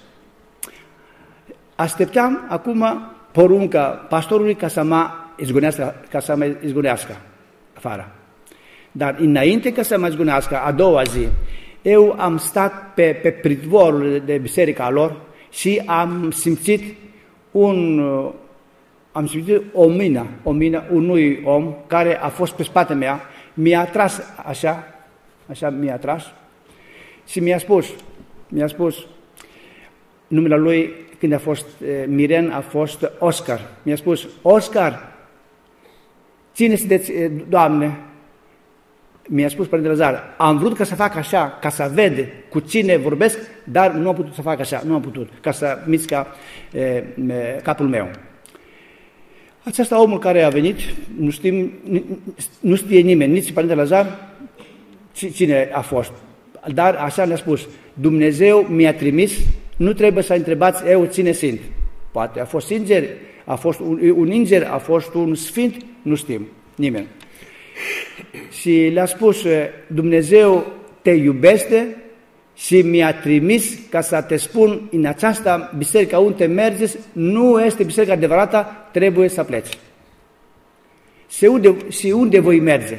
Așteptam acum porunca pastorului ca să mă izgonească, ca să mă izgonească afară. Dar înainte ca să mă izgonească, a doua zi, eu am stat pe, pe pridvorul de biserica lor și am simțit un, am simțit o mână, o mână unui om care a fost pe spatele mea, mi-a tras așa, așa mi-a tras și mi-a spus, mi-a spus, numele lui când a fost miren a fost Oscar. Mi-a spus, Oscar, ține-te de Doamne. Mi-a spus Părintele Lazar, am vrut ca să fac așa, ca să vede cu cine vorbesc, dar nu am putut să fac așa, nu am putut, ca să mițca e, e, capul meu. Acesta omul care a venit, nu, știm, nu știe nimeni, nici Părintele Lazar, cine a fost. Dar așa le-a spus, Dumnezeu mi-a trimis, nu trebuie să întrebați eu cine sunt. Poate a fost înger, a fost un, un înger, a fost un sfânt, nu știm, nimeni. Și le-a spus, Dumnezeu te iubește și mi-a trimis ca să te spun, în această biserică unde mergeți, nu este biserica adevărată, trebuie să pleci. Și unde, și unde voi merge?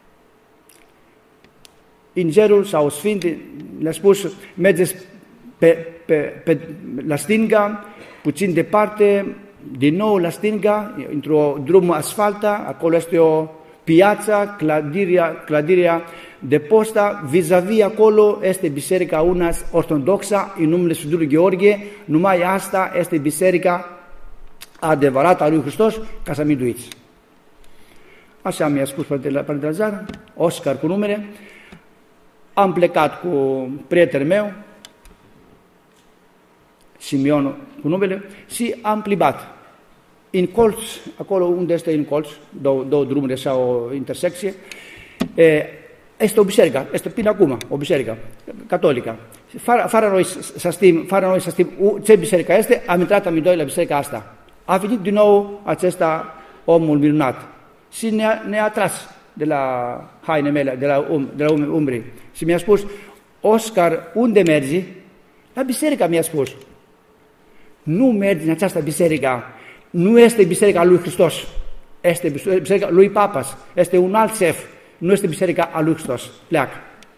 Îngerul sau Sfânt le-a spus, mergeți pe, pe, pe, la stânga, puțin departe, din nou la stânga, într-o drum asfaltă, acolo este o piața, clădirea, clădirea de posta, vis-a-vis acolo este biserica una ortodoxă în numele Sfântului Gheorghe, numai asta este biserica adevărată a lui Hristos, ca să mântuiți. Așa mi-a spus Părintele Lazar, Oscar cu numele, am plecat cu prietenul meu, Simeon cu numele, și am plibat. În colț, acolo unde este în colț, două, două drumuri sau o intersecție, este o biserică, este până acum o biserică catolică. Fără, fără noi să știm, fără noi să știm ce biserică este, am intrat amândoi la biserica asta. A venit din nou acesta omul minunat și ne-a, ne-a atras de la haine mele, de la, um, de la um, umbrii. Și mi-a spus, Oscar, unde mergi? La biserica, mi-a spus. Nu mergi în această biserică. Nu este biserica lui Hristos, este biserica lui Papas, este un alt șef, nu este biserica a lui Hristos. Pleacă.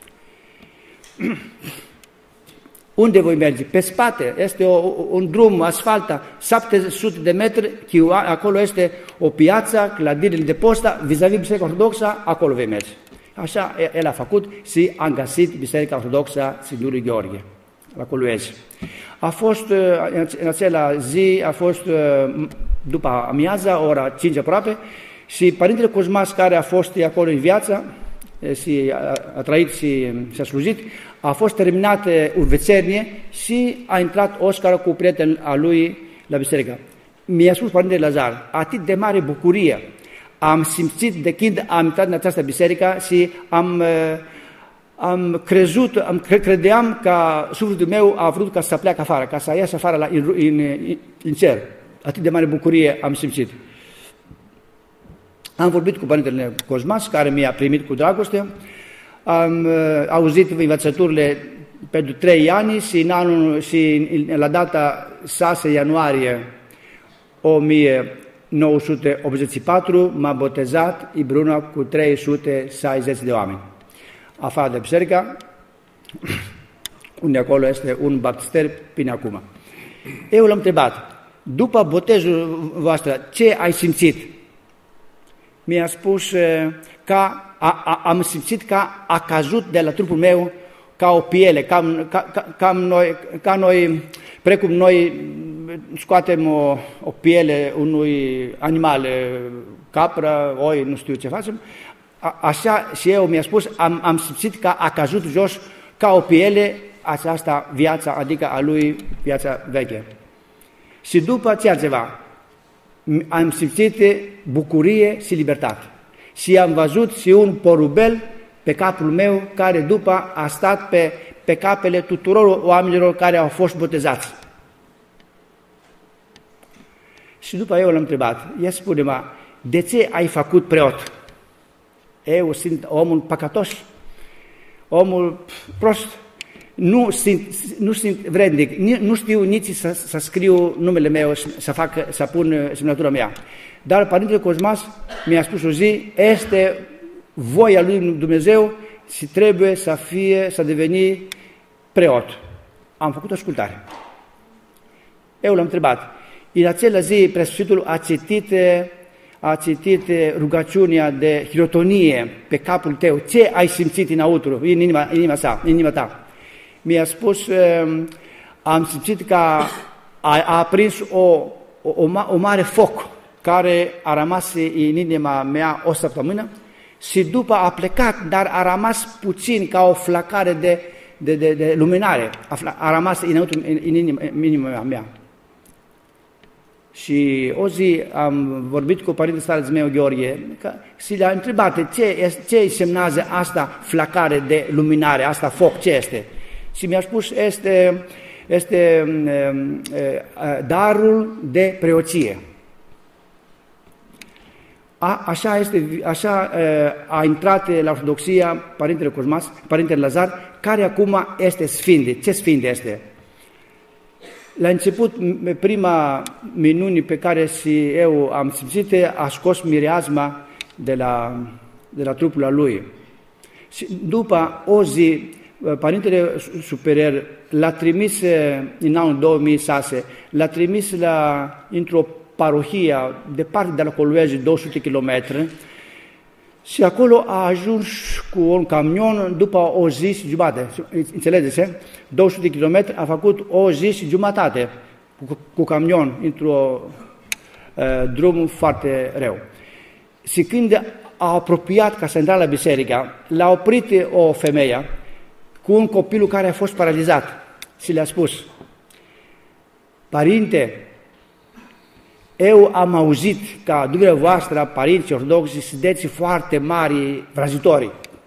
Unde voi merge? Pe spate, este o, un drum asfaltă, șapte sute de metri, acolo este o piață, clădirile de posta, vis-a-vis biserica ortodoxă, acolo vei merge. Așa el a făcut și a găsit biserica ortodoxă Sfântului Gheorghe, la Coluiezi. A fost, în acela zi, a fost după amiaza, ora cinci aproape, și Părintele Cosmas, care a fost acolo în viață și a, a trăit și s-a slujit, a fost terminată urvețenie și a intrat Oscar cu prietenul a lui la biserică. Mi-a spus Părintele Lazar, atât de mare bucurie am simțit de când am intrat în această biserică și am... Am crezut, am cre- credeam că sufletul meu a vrut ca să pleacă afară, ca să iasă afară la, în, în, în cer. Atât de mare bucurie am simțit. Am vorbit cu Părintele Cosmas, care mi-a primit cu dragoste. Am uh, auzit învățăturile pentru trei ani și, în anul, și în, la data șase ianuarie o mie nouă sute optzeci și patru m-a botezat împreună cu trei sute șaizeci de oameni. Afară de biserică, unde acolo este un baptister până acum. Eu l-am întrebat, după botezul voastră, ce ai simțit? Mi-a spus că a, a, am simțit că a căzut de la trupul meu ca o piele, ca, ca, ca, ca, noi, ca noi, precum noi scoatem o, o piele unui animal, capră, oi, nu știu ce facem, a, așa și eu mi-a spus, am, am simțit că a căzut jos ca o piele aceasta viața, adică a lui viața veche. Și după ce altceva, am simțit bucurie și libertate. Și am văzut și un porubel pe capul meu, care după a stat pe, pe capele tuturor oamenilor care au fost botezați. Și după eu l-am întrebat, ia spune-mă, de ce ai făcut preot? Eu sunt omul păcătos, omul prost, nu sunt, nu sunt vrednic, nu știu nici să, să scriu numele meu, să, fac, să pun semnătura mea. Dar Părintele Cosmas mi-a spus o zi, este voia lui Dumnezeu și trebuie să fie, să deveni preot. Am făcut o ascultare. Eu l-am întrebat. În acela zi, preasfințitul a citit, a citit rugăciunea de hirotonie pe capul tău. Ce ai simțit înăuntru, în inima, în inima, sa, în inima ta? Mi-a spus, am simțit că a, a aprins o, o, o mare foc care a rămas în inima mea o săptămână și după a plecat, dar a rămas puțin ca o flacare de, de, de, de luminare, a, a rămas înăuntru în inima, în inima mea. Și o zi am vorbit cu părintele stareț meu, Gheorghe, că, și le-am întrebat ce, ce semnează asta flacare de luminare, asta foc, ce este? Și mi-a spus, este, este uh, darul de preoție. A, așa este, așa uh, a intrat la Ortodoxia Părintele Cosmas, Părintele Lazar, care acum este sfinte. Ce sfinte este? La început, prima minune pe care și eu am simțit, a scos mireasma de la, de la trupul lui. Și după o zi, Părintele Superior l-a trimis în anul două mii șase, l-a trimis la, într-o parohie departe de la Coluezi, două sute de kilometri, și acolo a ajuns cu un camion după o zi și jumătate. Înțelegeți? două sute de kilometri a făcut o zi și jumătate cu, cu camion într-o uh, drum foarte rău. Și când a apropiat ca să intre la biserică, l-a oprit o femeie cu un copil care a fost paralizat și le-a spus: Părinte, eu am auzit că dumneavoastră, părinți ortodoxi, sunteți foarte mari vrăjitori.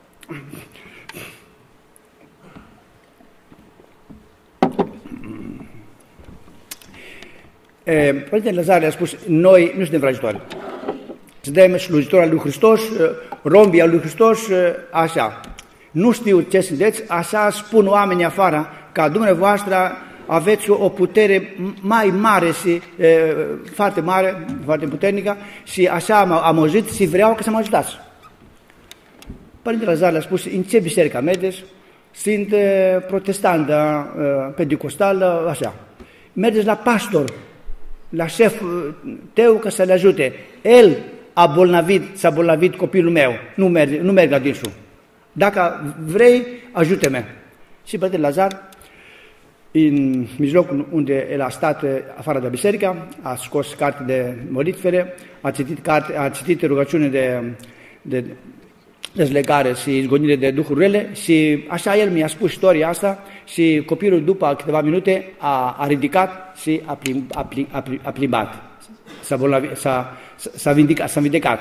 Părintele Lazar le-a spus: noi nu suntem vrăjitori. Suntem slujitori al lui Hristos, rombii al lui Hristos, așa. Nu știu ce sunteți, așa spun oamenii afară, că dumneavoastră aveți o putere mai mare și e, foarte mare, foarte puternică, și așa am, am auzit și vreau ca să mă ajutați. Părintele Lazar le-a spus: în ce biserică mergeți? Sunt e, protestantă, e, pentecostală, așa. Mergeți la pastor, la șef tău, ca să le ajute. El a bolnavit, s-a bolnavit copilul meu, nu merg, nu merg la dânsul. Dacă vrei, ajută-mă. Și Părintele Lazar, în mijlocul unde el a stat afară de biserică, a scos carte de molitfele, a citit, carte, a citit rugăciune de, de dezlegare și izgonire de duhuri rele, și așa el mi-a spus istoria asta, și copilul după câteva minute a, a ridicat și a, plim, a, plim, a, plim, a plimbat, s-a, s-a, s-a, vindicat, s-a vindecat.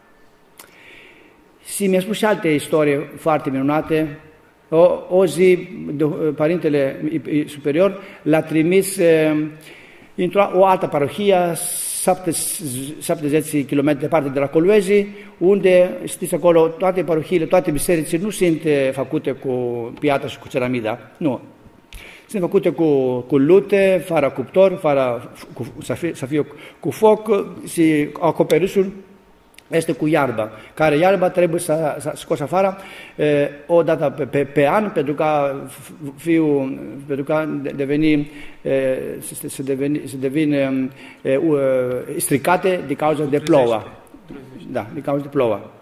Și mi-a spus și alte istorie foarte minunate. O, o zi, de, Părintele Superior l-a trimis e, într-o o altă parohie, șaptezeci de kilometri departe de la Coluezi, unde, știți, acolo toate parohiile, toate bisericile nu sunt făcute cu piatră și cu ceramida, nu. Sunt făcute cu, cu lute, fără cuptor, fără, cu, să, fie, să fie cu foc și acoperișul este cu iarbă, care iarba trebuie să, să scoși afară e, o dată pe, pe, pe an, pentru ca fiu, pentru ca deveni, e, să, să, deveni, să devină e, uh, stricate din cauza de plouă. Da, din cauza de plouă.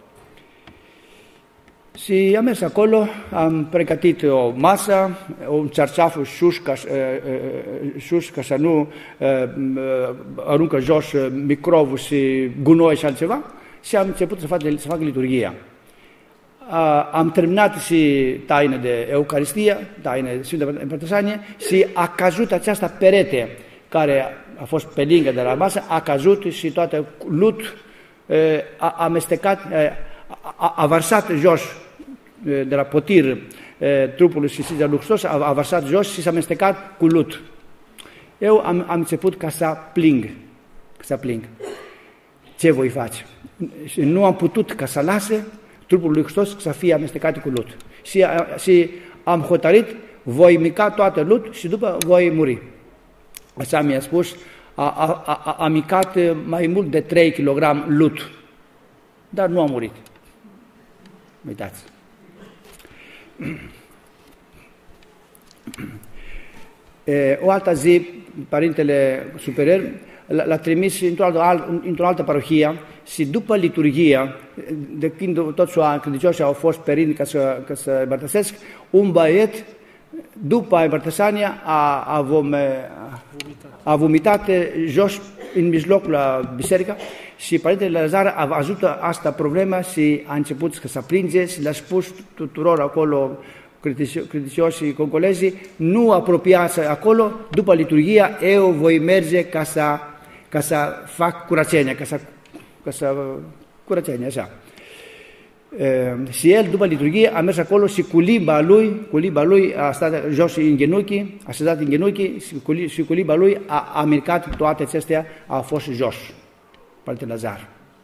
Și am mers acolo, am pregătit o masă, un cearceaf șuș ca, șuș ca să nu uh, aruncă jos microbul și gunoi și altceva, și am început să fac, să fac liturghia. Uh, am terminat și taina de Eucaristie, taina de Sfântă Împărtășanie, și a căzut această perete care a fost pe lângă de la masă, a căzut și toată lut uh, a amestecat, uh, a, a varsat jos de la potir trupului și de Hristos, a varsat jos și s-a amestecat cu lut. Eu am, am început ca să pling, ca să pling. Ce voi face? Și nu am putut ca să lase trupul lui Hristos să fie amestecat cu lut. Și, și am hotărât, voi mica toată lut și după voi muri. Așa mi-a spus, a, a, a, a micat mai mult de trei kilograme lut, dar nu a murit. Uitați. E, o altă zi, Părintele Superior l-a trimis într-o altă, într-o altă parohie și după liturghia, de când toți credincioșii au fost perinți ca să, ca să împărtășesc, un băiet, după împărtășania, a, a, vom, a vomitat jos în mijlocul la biserică și Părintele Lazar a văzut asta problemă și a început să plânge și le-a spus tuturor acolo, credincioșii congolezii, nu apropiați acolo, după liturghia eu voi merge ca să, ca să fac curățenie, ca să, ca să curățenie, așa. E, și el, după liturghie, a mers acolo și cu limba lui, cu limba lui a stat jos în genunchi, a săzat în genunchi și cu, și cu limba lui a, a mirat toate acestea, a fost jos, Părintele Lazar.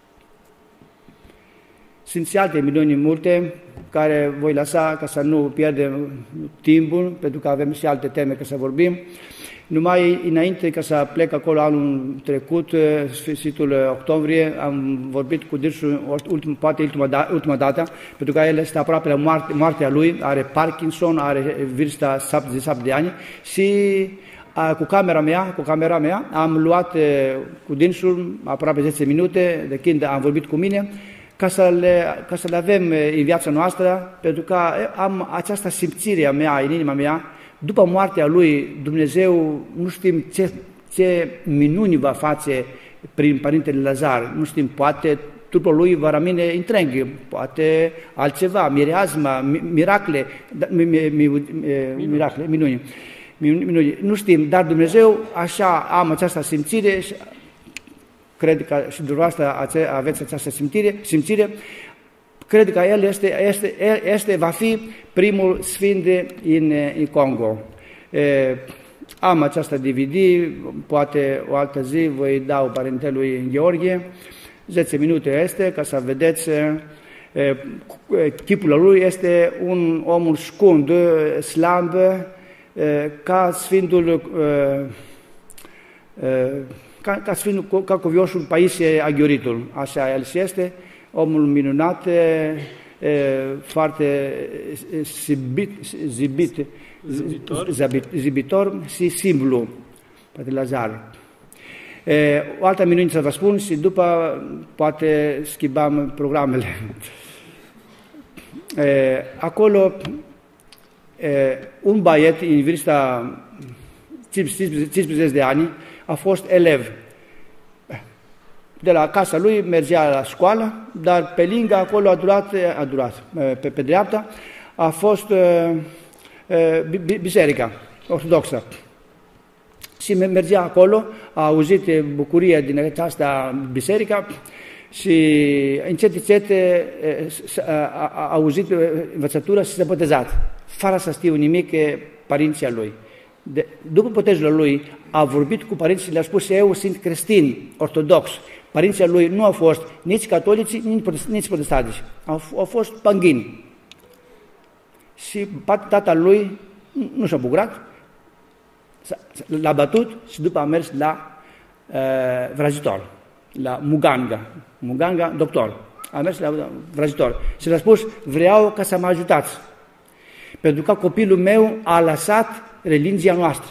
Sunt și alte minuni multe care voi lăsa ca să nu pierdem timpul, pentru că avem și alte teme ca să vorbim. Numai înainte ca să plec acolo anul trecut, sfârșitul octombrie, am vorbit cu dânsul, ultim, poate ultima, da, ultima dată, pentru că el este aproape la moarte, moartea lui, are Parkinson, are vârsta șaptezeci și șapte de ani și a, cu camera mea, cu camera mea am luat cu dânsul aproape zece minute de când am vorbit cu mine, ca să, le, ca să le avem în viața noastră, pentru că am această simțire a mea, în inima mea, după moartea lui, Dumnezeu, nu știm ce, ce minuni va face prin Părintele Lazar, nu știm, poate trupul lui va rămâne întreg, poate altceva, mireazma, miracle, miracle, minuni, minuni, nu știm, dar Dumnezeu, așa am această simțire, cred că și dumneavoastră aveți această simțire, simțire, cred că el este, este, este, va fi primul sfânt în, în Congo. E, am această D V D, poate o altă zi voi dau Părintelui Gheorghe, zece minute este, ca să vedeți, e, chipul lui este un om scund, slab, e, ca Sfântul, e, e, ca, ca Sfântul, ca cuvioșul Paisie Aghioritul, așa el și este, omul minunat, e, foarte zibit, zibit, zibitor. zibitor și simplu, Părintele Lazar. E, o altă minune să vă spun și după poate schimbăm programele. E, acolo e, un băiet în vârsta cincisprezece de ani a fost elev. De la casa lui mergea la școală, dar pe lângă acolo a durat, a durat pe, pe dreapta, a fost uh, uh, biserica ortodoxă. Și mergea acolo, a auzit bucuria din această biserică și încet, încet a, a auzit învățătura și s-a botezat, fără să știu nimic părinții lui. De, după botezul lui a vorbit cu părinții și le-a spus: eu sunt creștin ortodox. Părinții lui nu au fost nici catolici, nici protestanți, au, au fost păgâni. Și tatăl lui nu s-a bucurat, l-a bătut și după a mers la uh, vrăjitor, la Muganga, Muganga, doctor. A mers la vrăjitor și le-a spus, vreau ca să mă ajutați, pentru că copilul meu a lăsat religia noastră.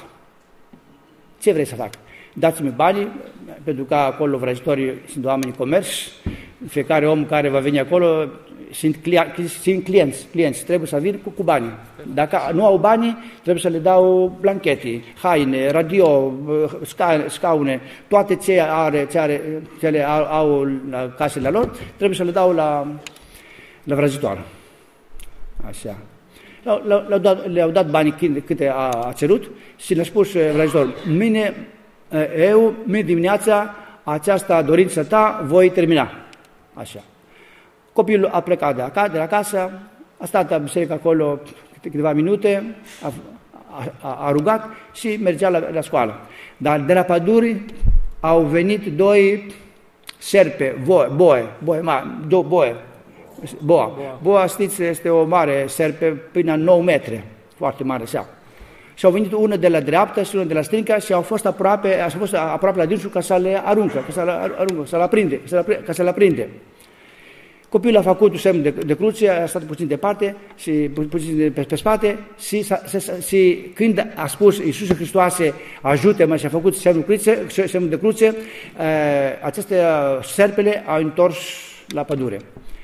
Ce vrei să fac? Dați-mi banii, pentru că acolo vrăjitorii sunt oameni comerț, fiecare om care va veni acolo sunt, cli- sunt clienți, clienți, trebuie să vin cu, cu banii. Dacă nu au banii, trebuie să le dau blanchete, haine, radio, sca, scaune, toate ce are, ce are, ce le au, au la casele lor, trebuie să le dau la, la vrăjitor. Așa. Le-au dat, le-au dat banii câte a, a cerut și le-a spus vrăjitor, mine, eu, mine dimineața, această dorință ta voi termina. Așa. Copilul a plecat de, acasă, de la casă, a stat la biserică acolo câteva minute, a, a, a rugat și mergea la, la școală. Dar de la păduri au venit doi serpe, boe, boe, boe, ma, două boe, boa. Boa. Boa, știți, este o mare serpe până la nouă metri, foarte mare așa. Și au venit una de la dreapta și una de la stânga și au fost aproape, au fost aproape la dânsul ca să le aruncă, ca să le aruncă, să le aprinde, ca să le aprinde. Copilul a făcut un semn de, de cruce, a stat puțin departe și puțin pe, pe spate și, și când a spus Iisuse Hristoase, ajută-mă și a făcut semnul, cruce, semnul de cruce, aceste serpele au întors la pădure.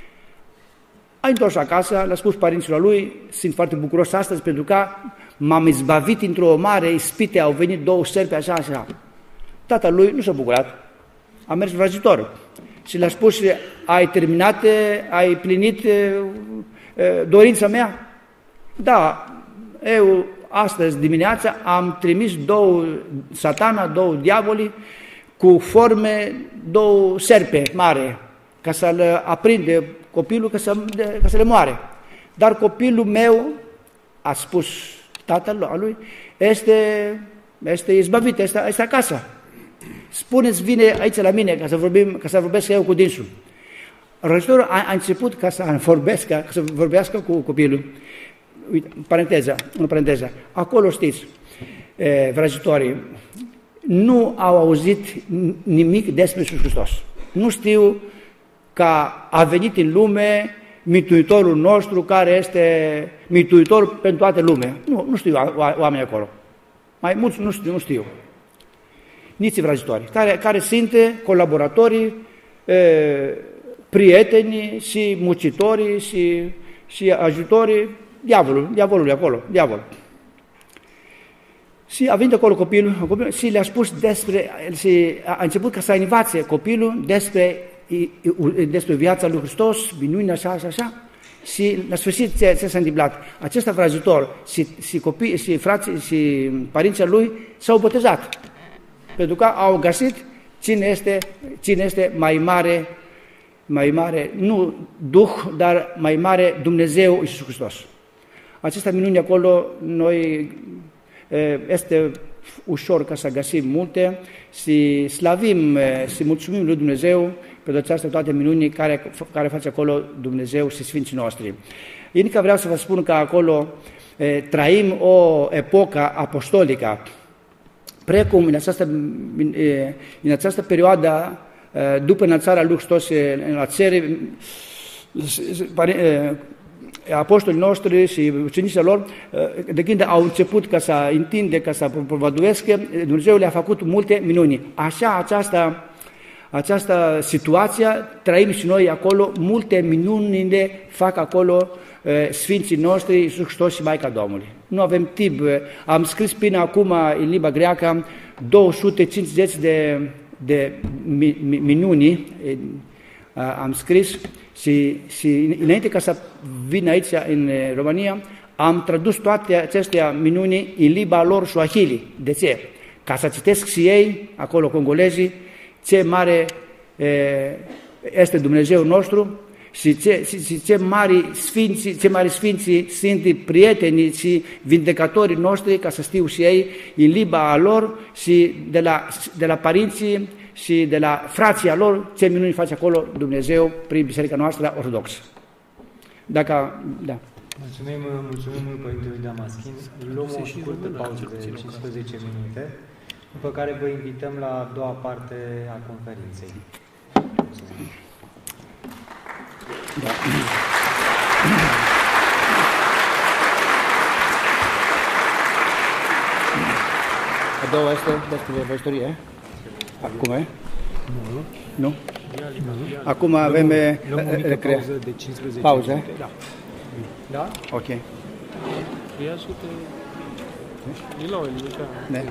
A întors acasă, le-a spus părinților lui, sunt foarte bucuros astăzi pentru că m-am izbavit într-o mare ispite, au venit două serpe așa, așa. Tatăl lui nu s-a bucurat, a mers vrăjitor și le-a spus, ai terminat, ai plinit dorința mea? Da, eu astăzi dimineața am trimis două satana, două diavoli cu forme, două serpe mare, ca să le aprinde copilul, ca să, ca să le moare. Dar copilul meu, a spus tatăl lui, este, este izbăvit, este, este acasă. Spuneți, vine aici la mine ca să, vorbim, ca să vorbesc eu cu dânsul. Răjitorul a, a început ca să vorbească, ca să vorbească cu copilul. Uite, paranteză, una paranteză. Acolo știți, e, vrăjitorii nu au auzit nimic despre Iisus Hristos. Nu știu că a venit în lume Mântuitorul nostru, care este Mântuitor pentru toată lumea. Nu, nu știu oamenii acolo. Mai mulți nu știu, nu știu. Nici vrăjitori, care, care sunt colaboratorii, e, prietenii și muncitorii și, și ajutorii diavolului, diavolului acolo, diavol. Și a venit acolo copilul, copilul și le-a spus despre, și a început ca să învațe copilul despre, despre viața lui Hristos, minunea așa, așa, așa. Și la sfârșit ce, ce s-a întâmplat? Acesta vrăjitor și, și copii, și frații, și părinții lui s-au botezat. Pentru că au găsit cine este, cine este mai mare, mai mare, nu Duh, dar mai mare Dumnezeu Iisus Hristos. Acesta minune acolo, noi este ușor ca să găsim multe și slavim și mulțumim lui Dumnezeu pentru această toate minuni care, care face acolo Dumnezeu și Sfinții noștri. Încă vreau să vă spun că acolo e, trăim o epocă apostolică, precum în această, în această perioadă, după înălțarea lui Hristos la cer, apostolii noștri și ucenicii lor, de când au început ca să întinde, ca să propovăduiesc, Dumnezeu le-a făcut multe minuni. Așa, această, această situație, trăim și noi acolo, multe minuni ne fac acolo Sfinții noștri, Iisus Hristos și Maica Domnului. Nu avem timp. Am scris până acum în limba greacă două sute cincizeci de, de minuni, am scris și, și înainte ca să vin aici în România, am tradus toate aceste minuni în limba lor Swahili. De ce? Ca să citesc și ei, acolo congolezii, ce mare este Dumnezeu nostru și ce, și, și ce mari sfinți, ce mari sfinții sunt prietenii și vindecatorii noștri, ca să știu și ei în limba lor și de la, de la părinții și de la frația lor, ce minuni face acolo Dumnezeu prin biserica noastră ortodoxă. Dacă, da, Mulțumim, mulțumim mult Părintelui Damaschin. Luăm o scurtă pauză de cincisprezece minute, după care vă invităm la a doua parte a conferinței. Mulțumim. Da. A doua este despre vrăjitorie. Acum, e? Nu. Nu? Acum avem recre... de cincisprezece pauză. minute. Da. Da? Ok. Ia ajută. E la o nimica. Ne.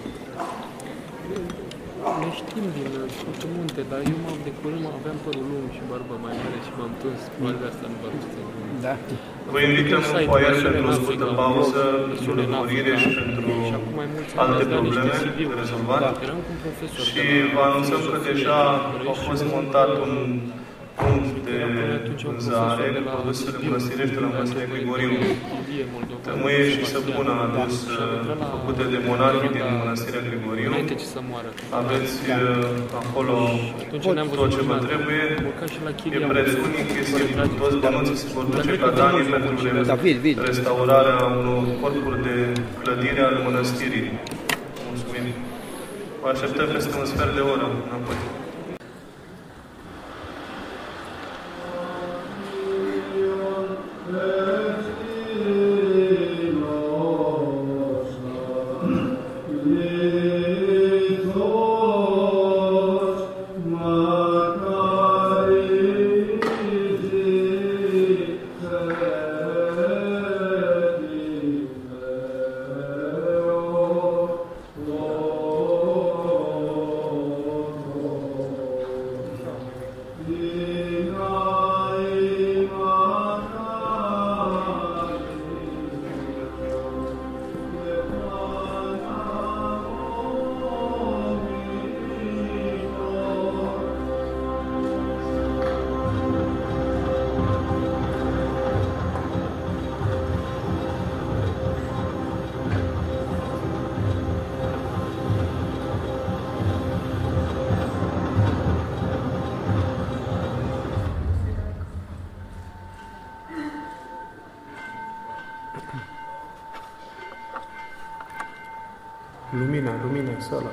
Ne știm din foarte multe, dar eu m-am de curând, aveam părul lung și barba mai mare și m-am tuns. Probabil de asta nu v-am ținut. Da. Vă invităm în foaier pentru o scurtă pauză, pentru lămurire și pentru alte probleme de rezolvat. Și vă anunțăm că deja a fost montat un punct de vânzare cu produsele mănăstirești de la Mănăstirea Grigoriu. Tămâie și săpună adus făcute de monahii din Mănăstirea Grigoriu. Aveți acolo tot ce vă trebuie. E preț unic, este toți bănuții se vor duce ca danii pentru restaurarea unor corpuri de clădire ale mănăstirii. Mulțumim. Vă așteptăm peste un sfert de oră înapoi. Lumina, lumina, sala.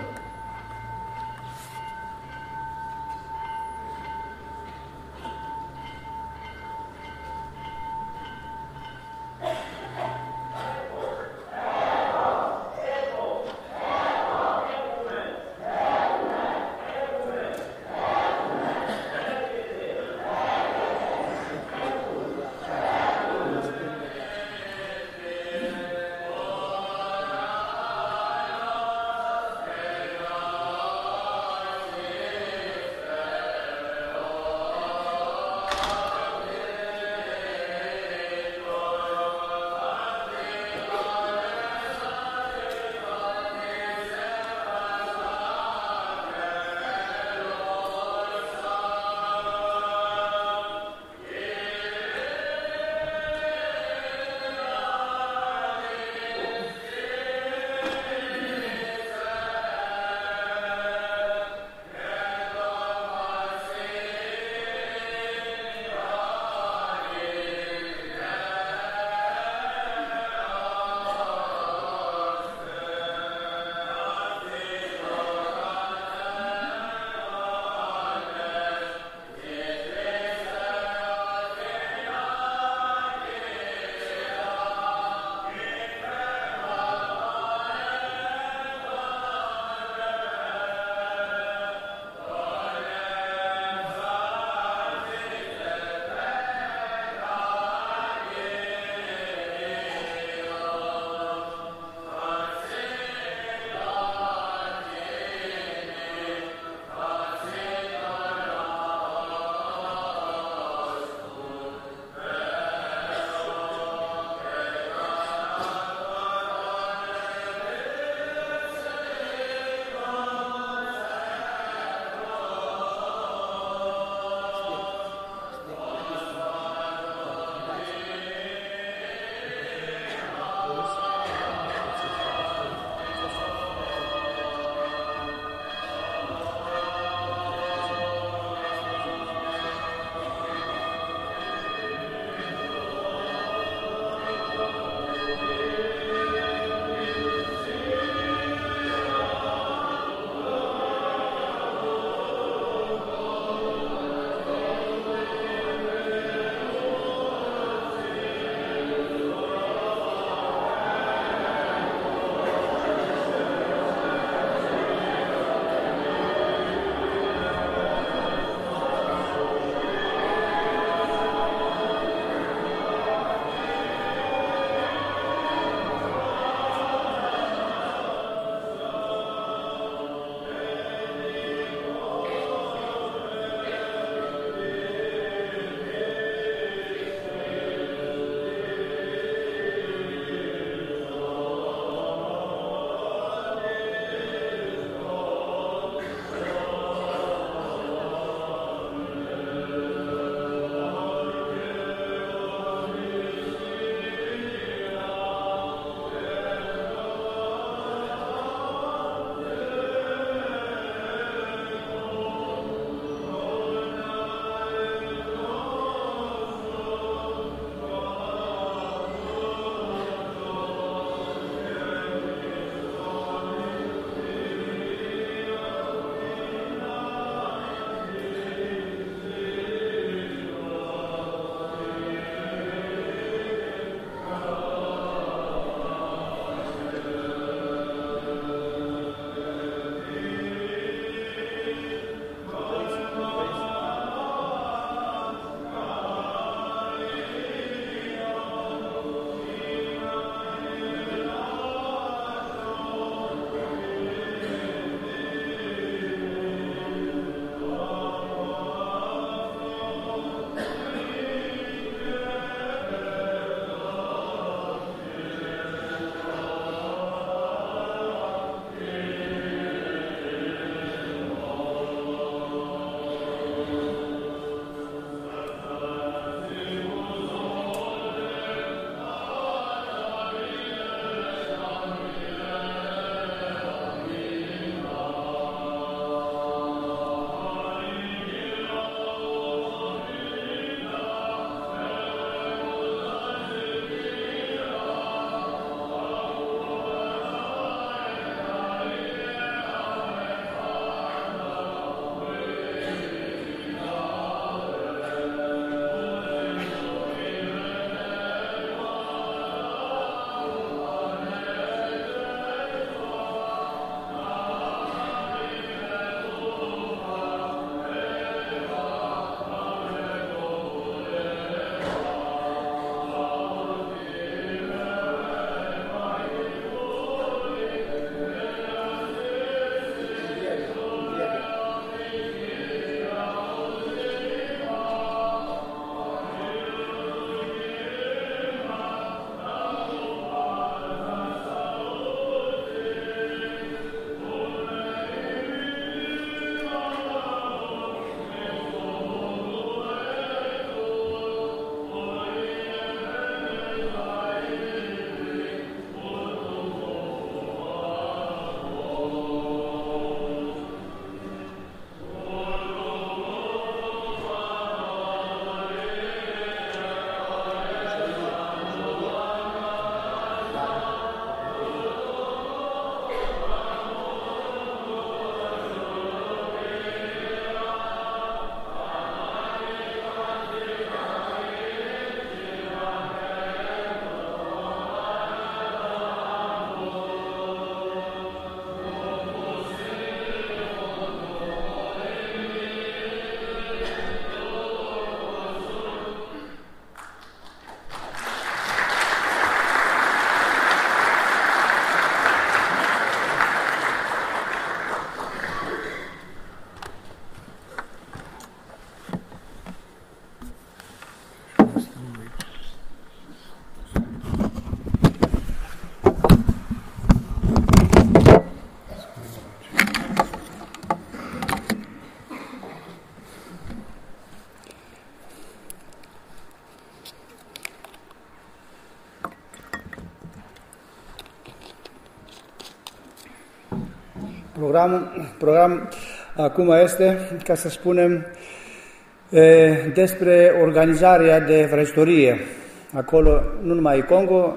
Programul, program acum este ca să spunem e, despre organizarea de vrăjitorie. Acolo, nu numai Congo,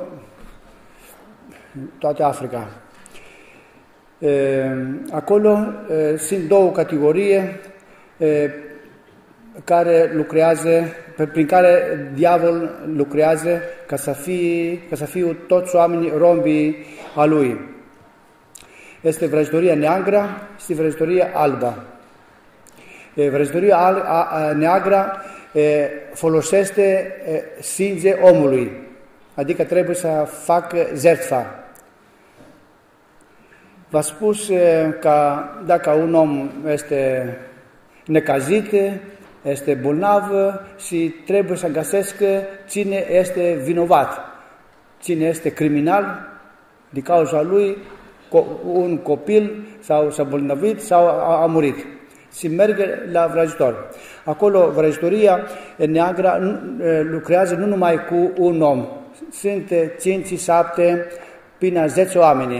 toată Africa. E, acolo e, sunt două categorii e, care lucrează, prin care diavolul lucrează ca să fie, ca să fie toți oamenii rombii a lui. Este vrăjitoria neagră și vrăjitoria albă. Vrăjitoria al, a, a, neagră e, folosește e, sânge omului, adică trebuie să facă jertfa. V-a spus e, că dacă un om este necazit, este bolnav și trebuie să găsească cine este vinovat, cine este criminal din cauza lui, un copil sau s-a bolnăvit sau a, a murit și merge la vrăjitor. Acolo vrăjitoria neagră lucrează nu numai cu un om, sunt cinci, șapte, până zece oameni.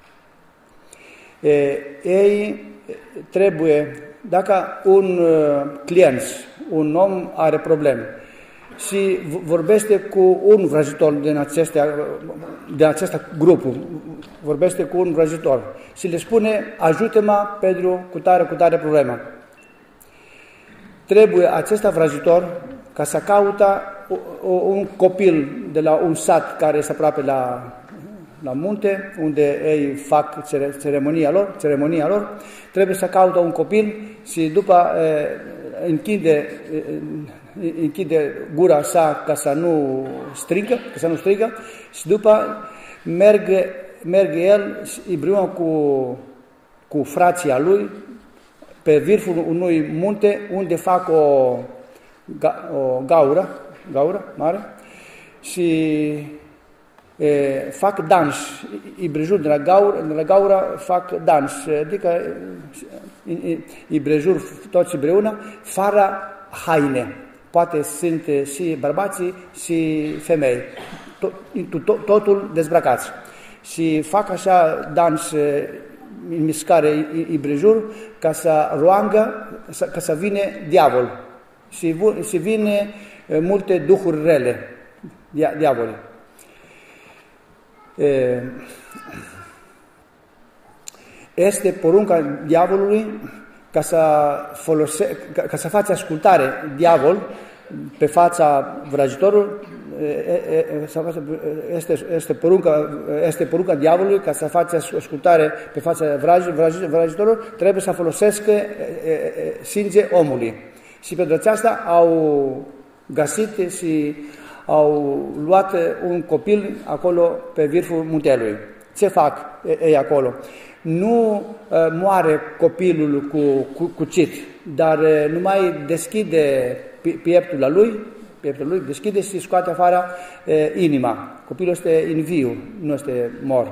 E, ei trebuie, dacă un client, un om are probleme și vorbește cu un vrăjitor din acestea, din acest grup, vorbește cu un vrăjitor și le spune, ajută-mă pentru cu tare, cu tare problemă. Trebuie acest vrăjitor ca să caută un copil de la un sat care este aproape la, la munte, unde ei fac ceremonia lor, ceremonia lor, trebuie să caută un copil și după eh, închide, eh, închide gura sa ca să nu strigă, ca să nu strigă și după merge, merge el împreună cu, cu frația lui pe vârful unui munte unde fac o, o gaură, gaură mare și e, fac dans, împrejur de la gaură, de la gaură fac dans, adică împrejur toți împreună, fără haine. Poate sunt și bărbații și femei, totul dezbrăcați. Și fac așa dans în mișcare împrejur ca să roagă, ca să vine diavol. Și, și vine multe duhuri rele, diavoli. Este porunca diavolului ca să, folose, ca, ca să faci ascultare diavol pe fața vrăjitorului, este, este, porunca, este porunca diavolului ca să faci ascultare pe fața vrăjitorului, trebuie să folosească sânge omului. Și pentru aceasta au găsit și au luat un copil acolo pe vârful muntelui. Ce fac ei acolo? Nu uh, moare copilul cu, cu cuțit, dar uh, numai deschide pieptul la lui, pieptul lui deschide și scoate afară uh, inima. Copilul este în viu, nu este mort.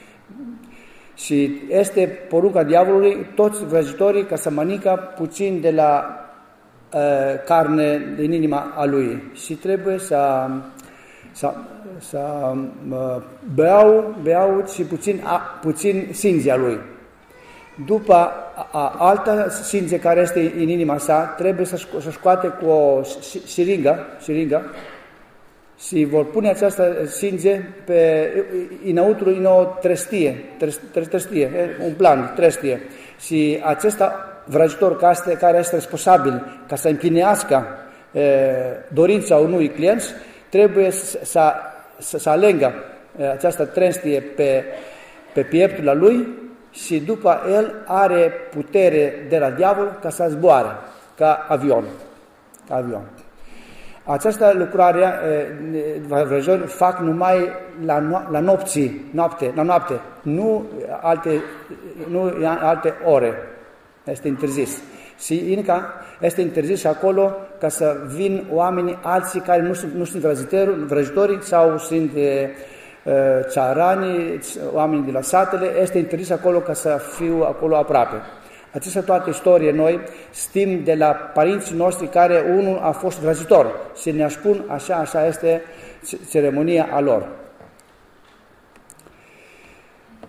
Și este porunca diavolului, toți vrăjitorii, ca să mănâncă puțin de la uh, carne din inima a lui. Și trebuie să, să, să uh, beau, beau și puțin, a, puțin sânge a lui. După a, a, alta sânge care este în inima sa, trebuie să, să scoate cu o șiringă, șiringă și vor pune această sânge pe, înăuntru în o trestie, trestie, un plan, trestie. Și acesta vrăjitor care este responsabil ca să împlinească e, dorința unui client, trebuie să, să, să, să alengă această trestie pe, pe pieptul la lui și după el are putere de la diavol ca să zboare ca avion. Ca avion. Această lucrare vrăjitori fac numai la, no- la nopții, noapte, la noapte, nu alte, nu alte ore. Este interzis. Și încă este interzis acolo ca să vin oamenii alții care nu sunt, nu sunt vrăjitori sau sunt e, țarani, oameni de la satele, este interzis acolo ca să fiu acolo aproape. Această toată istorie noi știm de la părinții noștri care unul a fost vrăjitor și ne spun așa, așa este ceremonia a lor.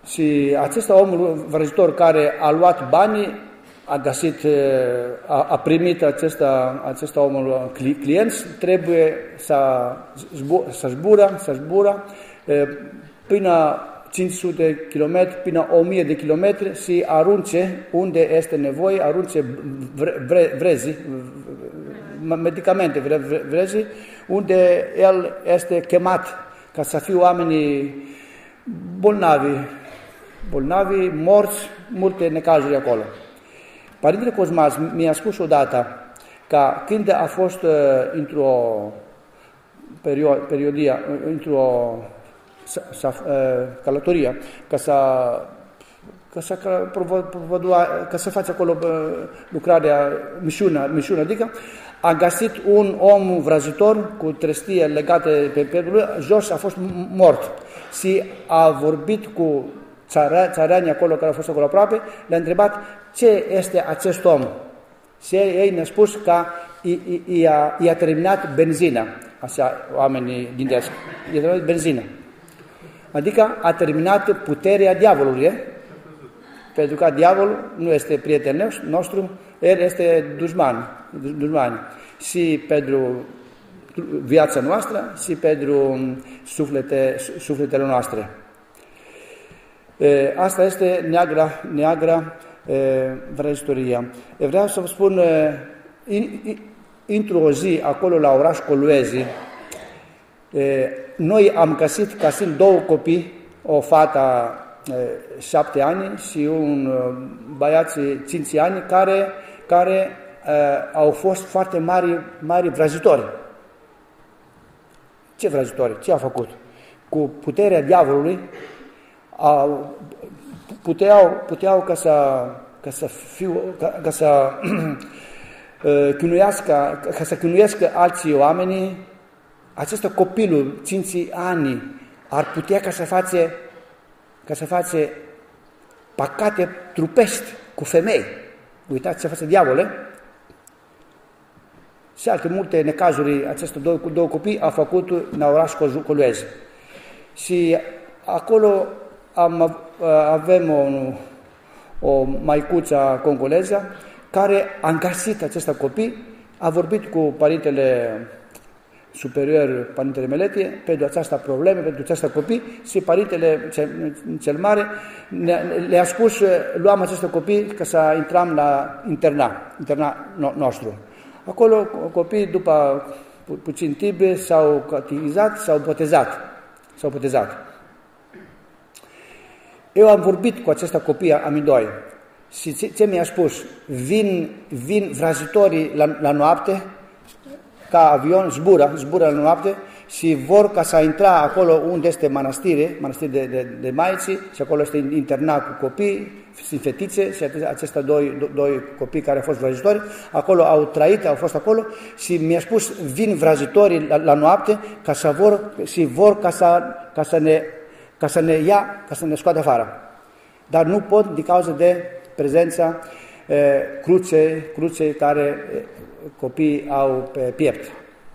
Și acesta omul vrăjitor care a luat banii, a găsit, a, a primit acesta, acesta omul clienți, trebuie să, zbu, să zbură, să zbură până cinci sute de kilometri, până o mie de kilometri și arunce unde este nevoie, arunce vre, vre, vrezi, medicamente vre, vre, vrezi, unde el este chemat ca să fie oamenii bolnavi, bolnavi, morți, multe necazuri acolo. Părintele Cosmas mi-a spus odată că când a fost uh, într-o perio- periodia, într-o uh, călătorie, ca să, ca să, ca să face acolo uh, lucrarea, misiunea, misiunea, adică a găsit un om vrăjitor cu trestie legate pe pieptul lui, jos a fost mort și a vorbit cu țăranii acolo care au fost acolo aproape, le-a întrebat ce este acest om. Și ei ne-au spus că i-a, i-a terminat benzina, așa oamenii gândesc, i-a terminat benzina. Adică a terminat puterea diavolului, e? Pentru că diavolul nu este prietenul nostru, el este dușman, dușman. Și pentru viața noastră și pentru suflete, sufletele noastre. Asta este neagra, neagra vrăjitoria. Vreau să vă spun, într-o zi, acolo la oraș Coluezi, noi am găsit ca sunt două copii, o fată șapte ani și un băiat cinci ani, care, care au fost foarte mari, mari vrăjitori. Ce vrăjitori? Ce a făcut? Cu puterea diavolului, Au, puteau, puteau ca să, ca să, fiu, ca, ca să chinuiască, ca să chinuiască alții oameni. Acest copilul, cinci ani, ar putea ca să face, ca să face păcate trupești cu femei. Uitați ce face diavole. Și alte multe necazuri aceste două, două copii a făcut în oraș Coluezi. Și acolo Am, avem o, o maicuță congoleză care a găsit acest copii, a vorbit cu părintele superior, părintele Meletie, pentru această problemă, pentru această copii și părintele cel, cel mare le-a spus, luam acest copii ca să intrăm la interna, interna nostru. Acolo copiii, după pu puțin timp, s-au catechizat, s-au botezat, s-au botezat. Eu am vorbit cu aceste copii amândoi și ce, ce mi-a spus? Vin, vin vrăjitorii la, la noapte, ca avion, zbură, zbură la noapte și vor ca să intra acolo unde este mănăstire, mănăstire de, de, de maici, și acolo este internat cu copii, și fetițe, și acestea doi, doi copii care au fost vrăjitori, acolo au trăit, au fost acolo și mi-a spus, vin vrăjitorii la, la noapte ca să vor, și vor ca să, ca să ne ca să ne ia, ca să ne scoată afară. Dar nu pot din cauza de prezența e, cruce, cruce care e, copiii au pe piept.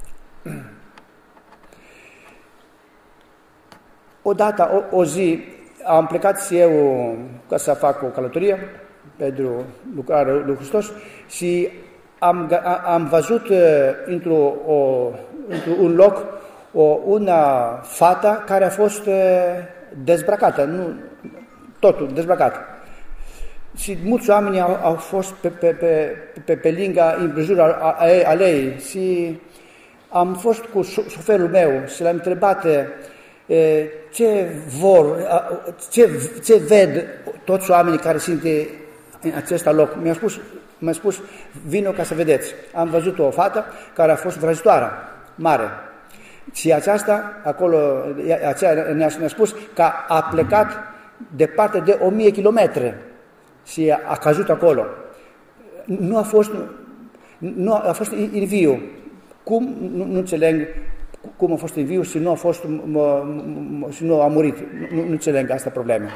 Odată, o, o zi, am plecat și eu ca să fac o călătorie pentru lucrarea lui Hristos și am, am văzut într-o, într-un loc o, una fată care a fost dezbrăcată, nu, totul dezbrăcat. Și mulți oameni au, au fost pe, pe, pe, pe, pe lângă împrejurul alei și am fost cu șoferul meu și l-am întrebat e, ce vor, ce, ce ved toți oamenii care sunt în acest loc. Mi-a spus, mi-a spus, vino ca să vedeți. Am văzut o fată care a fost vrăjitoare, mare. Și aceasta, acolo, aceea ne-a spus că a plecat departe de o mie kilometri și a căzut acolo. Nu a fost, nu a fost în viu. Cum? Nu, nu înțeleg cum a fost în viu și nu a fost, și nu a murit. Nu, nu înțeleg asta probleme.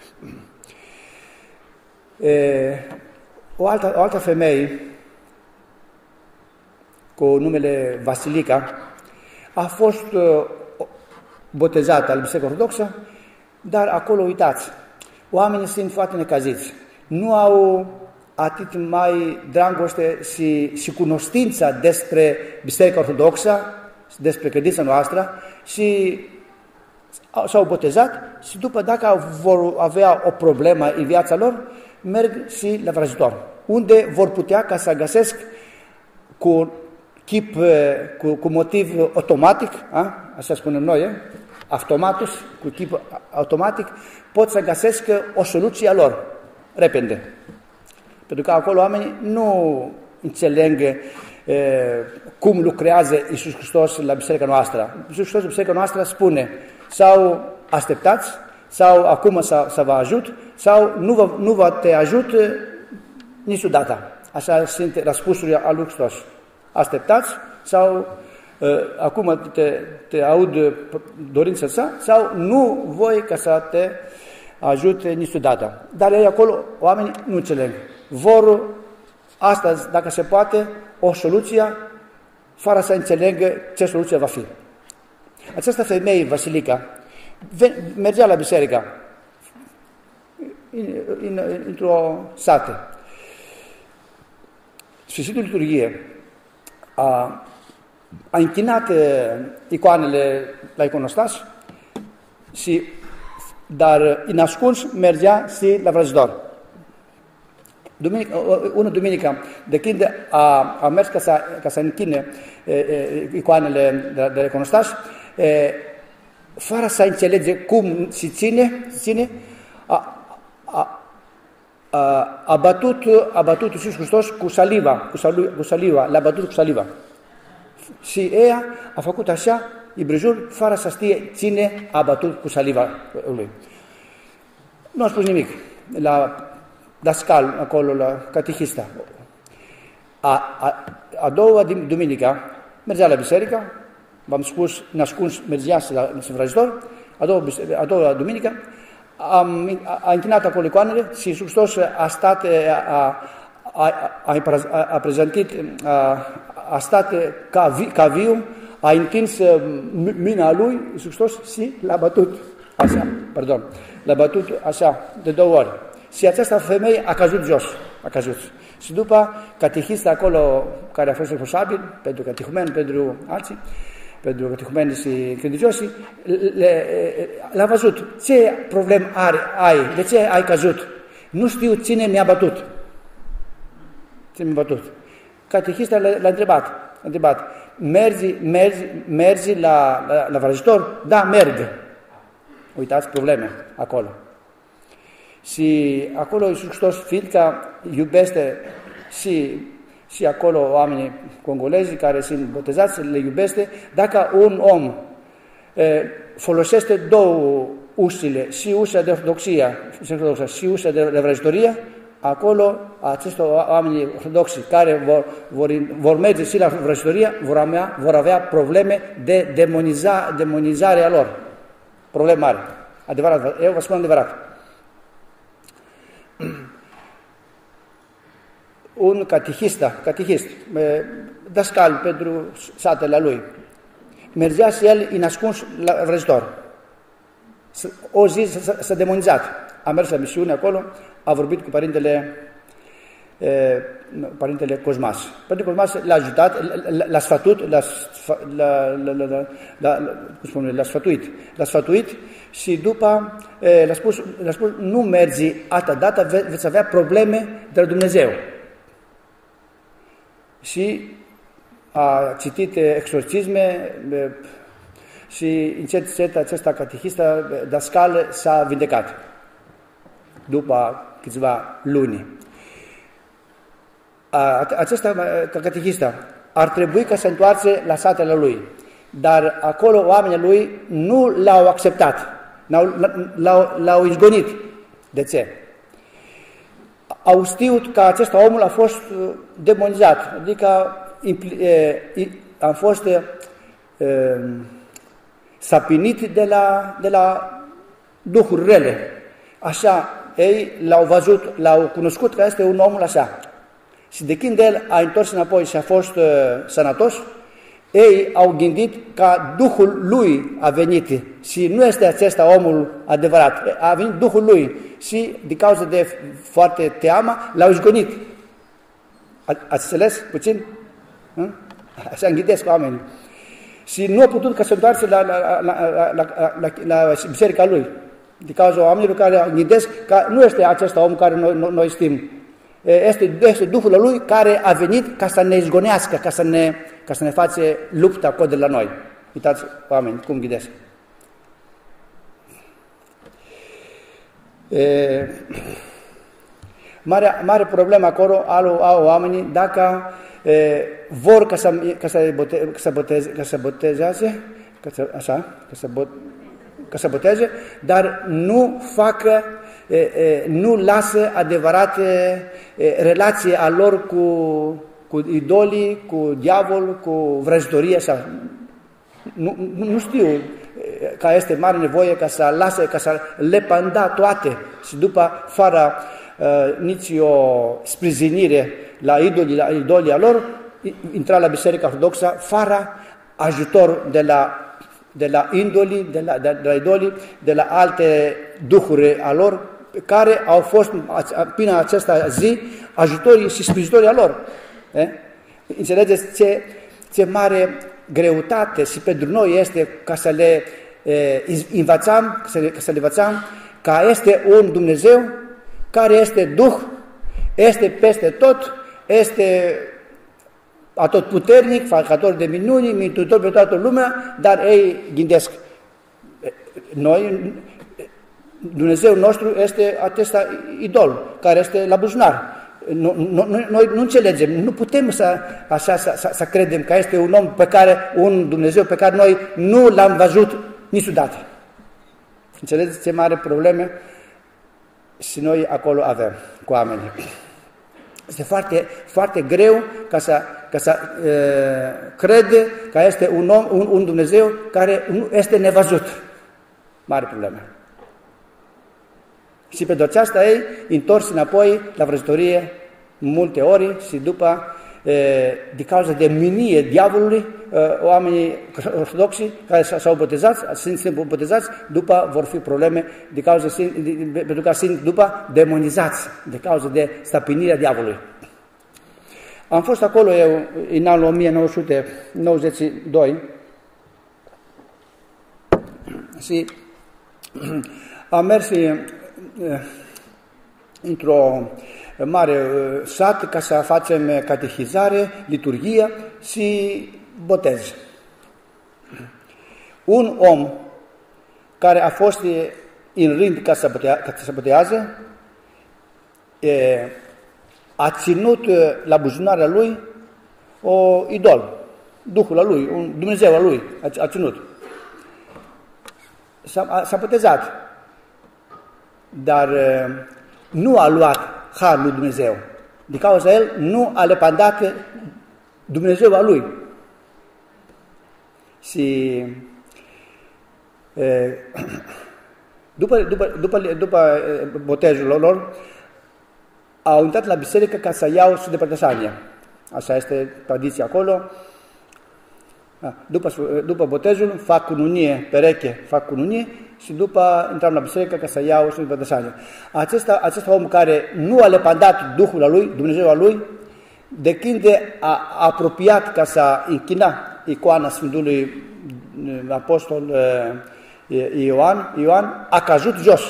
E, o, altă, o altă femeie cu numele Vasilica a fost uh, botezată la Biserica Ortodoxă, dar acolo, uitați, oamenii sunt foarte necaziți. Nu au atât mai dragoste și, și cunoștința despre Biserica Ortodoxă, despre credința noastră și s-au botezat și după dacă vor avea o problemă în viața lor, merg și la vrăjitor, unde vor putea ca să găsesc cu chip, cu, cu motiv automatic, a? Așa spunem noi, e? Automatus, cu chip automatic, pot să găsesc o soluție a lor, repede. Pentru că acolo oamenii nu înțeleg e, cum lucrează Iisus Hristos la biserica noastră. Iisus Hristos la biserica noastră spune, sau așteptați, sau acum să, să vă ajut, sau nu vă, nu vă te ajut niciodată. Așa sunt răspunsurile a lui Hristos. Așteptați, sau uh, acum te, te aud dorința sa, sau nu voi ca să te ajute niciodată. Dar ei acolo, oamenii nu înțeleg. Vor astăzi, dacă se poate, o soluție, fără să înțelegă ce soluție va fi. Această femeie, Vasilica, mergea la biserică, într-o sată. Sfârșitul liturghie a, a închinat icoanele la iconostas, și, dar în ascuns mergea și la vrăjitor. Duminică, una duminică, de când a, a mers ca să, ca să închine e, e, icoanele de, de iconostas, e, fără să înțelege cum se ține, ține a, a, a, a, batut, a batut Iisus Hristos cu saliva, cu, saliva, cu saliva, l-a batut cu saliva. Și ea a făcut așa, ibrejur, fără să știe cine a batut cu saliva lui. Nu a spus nimic la dascal, acolo, la catehista. A, a, a doua duminică mergea la biserică, v-am spus, nascuns mergea la vrăjitor, a doua, a doua duminică a, a închinat acolo icoanele și Iisus Hristos a stat, a, a, a, a, a prezentat, a, a stat ca, vi, ca viu, a întins mâna lui, Iisus Hristos, și l-a bătut, așa, pardon, l-a bătut așa, de două ori. Și această femeie a căzut jos, a căzut. Și după catehista acolo, care a fost responsabil pentru catehumeni, pentru alții, pentru catehumeni și credincioși, l-a văzut. Ce problem are, ai? De ce ai căzut? Nu știu cine mi-a bătut. Cine mi-a bătut? Catehista l-a întrebat. A întrebat, mergi, mergi, mergi la, la, la vrăjitor? Da, merg. Uitați probleme acolo. Și acolo Iisus Hristos, fiindcă iubește și, și acolo oamenii congolezi care sunt botezați, le iubește, dacă un om e, folosește două ușile, și ușa de ortodoxie și ușa de vrăjitorie, acolo acești oameni ortodoxi care vor, vor, vor merge și la vrăjitorie vor avea, vor avea probleme de demoniza, demonizare a lor. Probleme mari. Adevărat, eu vă spun adevărat. Un catehista, catehist, dascal pentru satele lui, mergea și el în ascuns la vrăjitor. O zi s-a demonizat. A mers la misiune acolo, a vorbit cu părintele, e, părintele Cosmas. Părintele Cosmas l-a ajutat, l-a sfătuit, l-a, l-a, l-a, l-a, l-a, cum spune, l-a sfătuit, l-a sfătuit și după e, l-a spus, l-a spus, nu mergi altă dată, ve- veți avea probleme de la Dumnezeu. Și a citit exorcisme e, și încet, încet acesta catehista dascal s-a vindecat după câțiva luni. Acesta catehista ar trebui ca să întoarce la satele lui, dar acolo oamenii lui nu l-au acceptat, l-au, l-au izgonit. De ce? Au știut că acest omul a fost demonizat, adică a fost sapinit de la, de la duhuri rele. Așa, ei l-au văzut, l-au cunoscut că este un om așa. Și de când el a întors înapoi și a fost uh, sănătos, ei au gândit că Duhul lui a venit și nu este acesta omul adevărat. A venit Duhul lui și din cauza de foarte teamă l-au izgonit. Ați înțeles puțin? Așa înghițesc oamenii. Și nu a putut ca să întoarce la, la, la, la, la, la, la biserica lui. Din cauza oamenilor care gândesc că nu este acesta om care noi, noi, noi știm. Este, este Duhul lui care a venit ca să ne izgonească, ca să ne, ca să ne face lupta cu de la noi. Uitați, oameni, cum ghidesc. E, mare, mare problemă acolo au, au oamenii dacă e, vor ca să, ca să, bote, ca să, boteze, ca să botezeze, ca să, așa, ca să, bot, ca să boteze, dar nu facă, e, e, nu lasă adevărate e, relație a lor cu, cu idolii, cu diavol, cu vrăjitorie. Sau, nu, nu știu că este mare nevoie ca să lasă, ca să le panda toate și după fără uh, nici o sprijinire la idolii, la idolia lor, intra la Biserica Ortodoxă fără ajutor de la de la indolii, de la, de, de la idolii, de la alte duhuri a lor, care au fost până această zi ajutorii și sprijitorii a lor. Eh? Înțelegeți ce, ce mare greutate și pentru noi este ca să le eh, învățăm, ca să, ca să le învățăm că este un Dumnezeu care este Duh, este peste tot, este atotputernic, făcător de minuni, mântuitor pe toată lumea, dar ei gândesc, noi, Dumnezeu nostru este acesta idol, care este la buzunar. Noi nu înțelegem, nu putem să, așa, să, să credem că este un om pe care, un Dumnezeu pe care noi nu l-am văzut niciodată. Înțelegeți ce mare probleme și noi acolo avem cu oamenii. Este foarte, foarte greu ca să, ca să e, crede că este un om, un, un Dumnezeu care nu este nevăzut. Mare problemă. Și pe aceasta ei întors înapoi la vrăjitorie multe ori și după, e, din cauza de minie diavolului, e, oamenii ortodoxi care s-au botezat, sunt, sunt botezați, după vor fi probleme din cauza, pentru că sunt după demonizați, din cauza de stăpânirea diavolului. Am fost acolo eu în anul o mie nouă sute nouăzeci și doi și am mers într-o mare sat ca să facem catehizare, liturghie și botez. Un om care a fost în rând ca să, botea, ca să botează a ținut la buzunarea lui o idol, Duhul al lui, un Dumnezeu al lui, a, a ținut. S-a, s-a botezat, dar nu a luat harul lui Dumnezeu. Din cauza el nu a lepandat Dumnezeu al lui. Și e, după, după, după, după botezul lor, au intrat la biserică ca să iau și de părtășanie. Așa este tradiția acolo. După, după botezul fac cununie, pereche, fac cununie și după intram la biserică ca să iau și de părtășanie. Acesta, acesta om care nu a lepandat Duhul al lui, Dumnezeu al lui, de când a apropiat ca să închina icoana Sfântului Apostol Ioan, Ioan a căzut jos.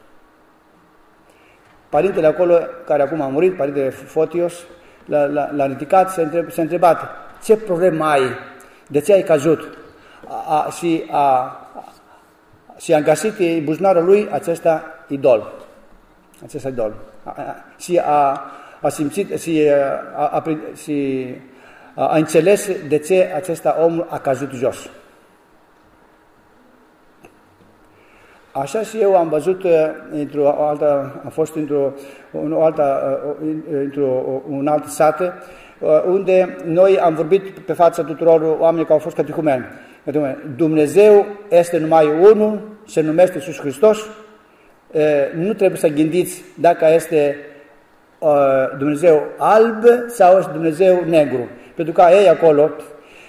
Părintele acolo, care acum a murit, Părintele Fotios, l-a ridicat, s-a întrebat, s-a întrebat ce problemă ai, de ce ai căzut? A, a, și, a, a, și a găsit în buzunarul lui acesta idol. Acest idol. A, a, și a, a simțit și a, a, a, și a, a înțeles de ce acesta om a căzut jos. Așa și eu am văzut într-o altă, am fost într-o o altă, într-o un alt sat unde noi am vorbit pe fața tuturor oamenilor care au fost catehumeni. Dumnezeu este numai unul, se numește Iisus Hristos. Nu trebuie să gândiți dacă este Dumnezeu alb sau este Dumnezeu negru. Pentru că ei acolo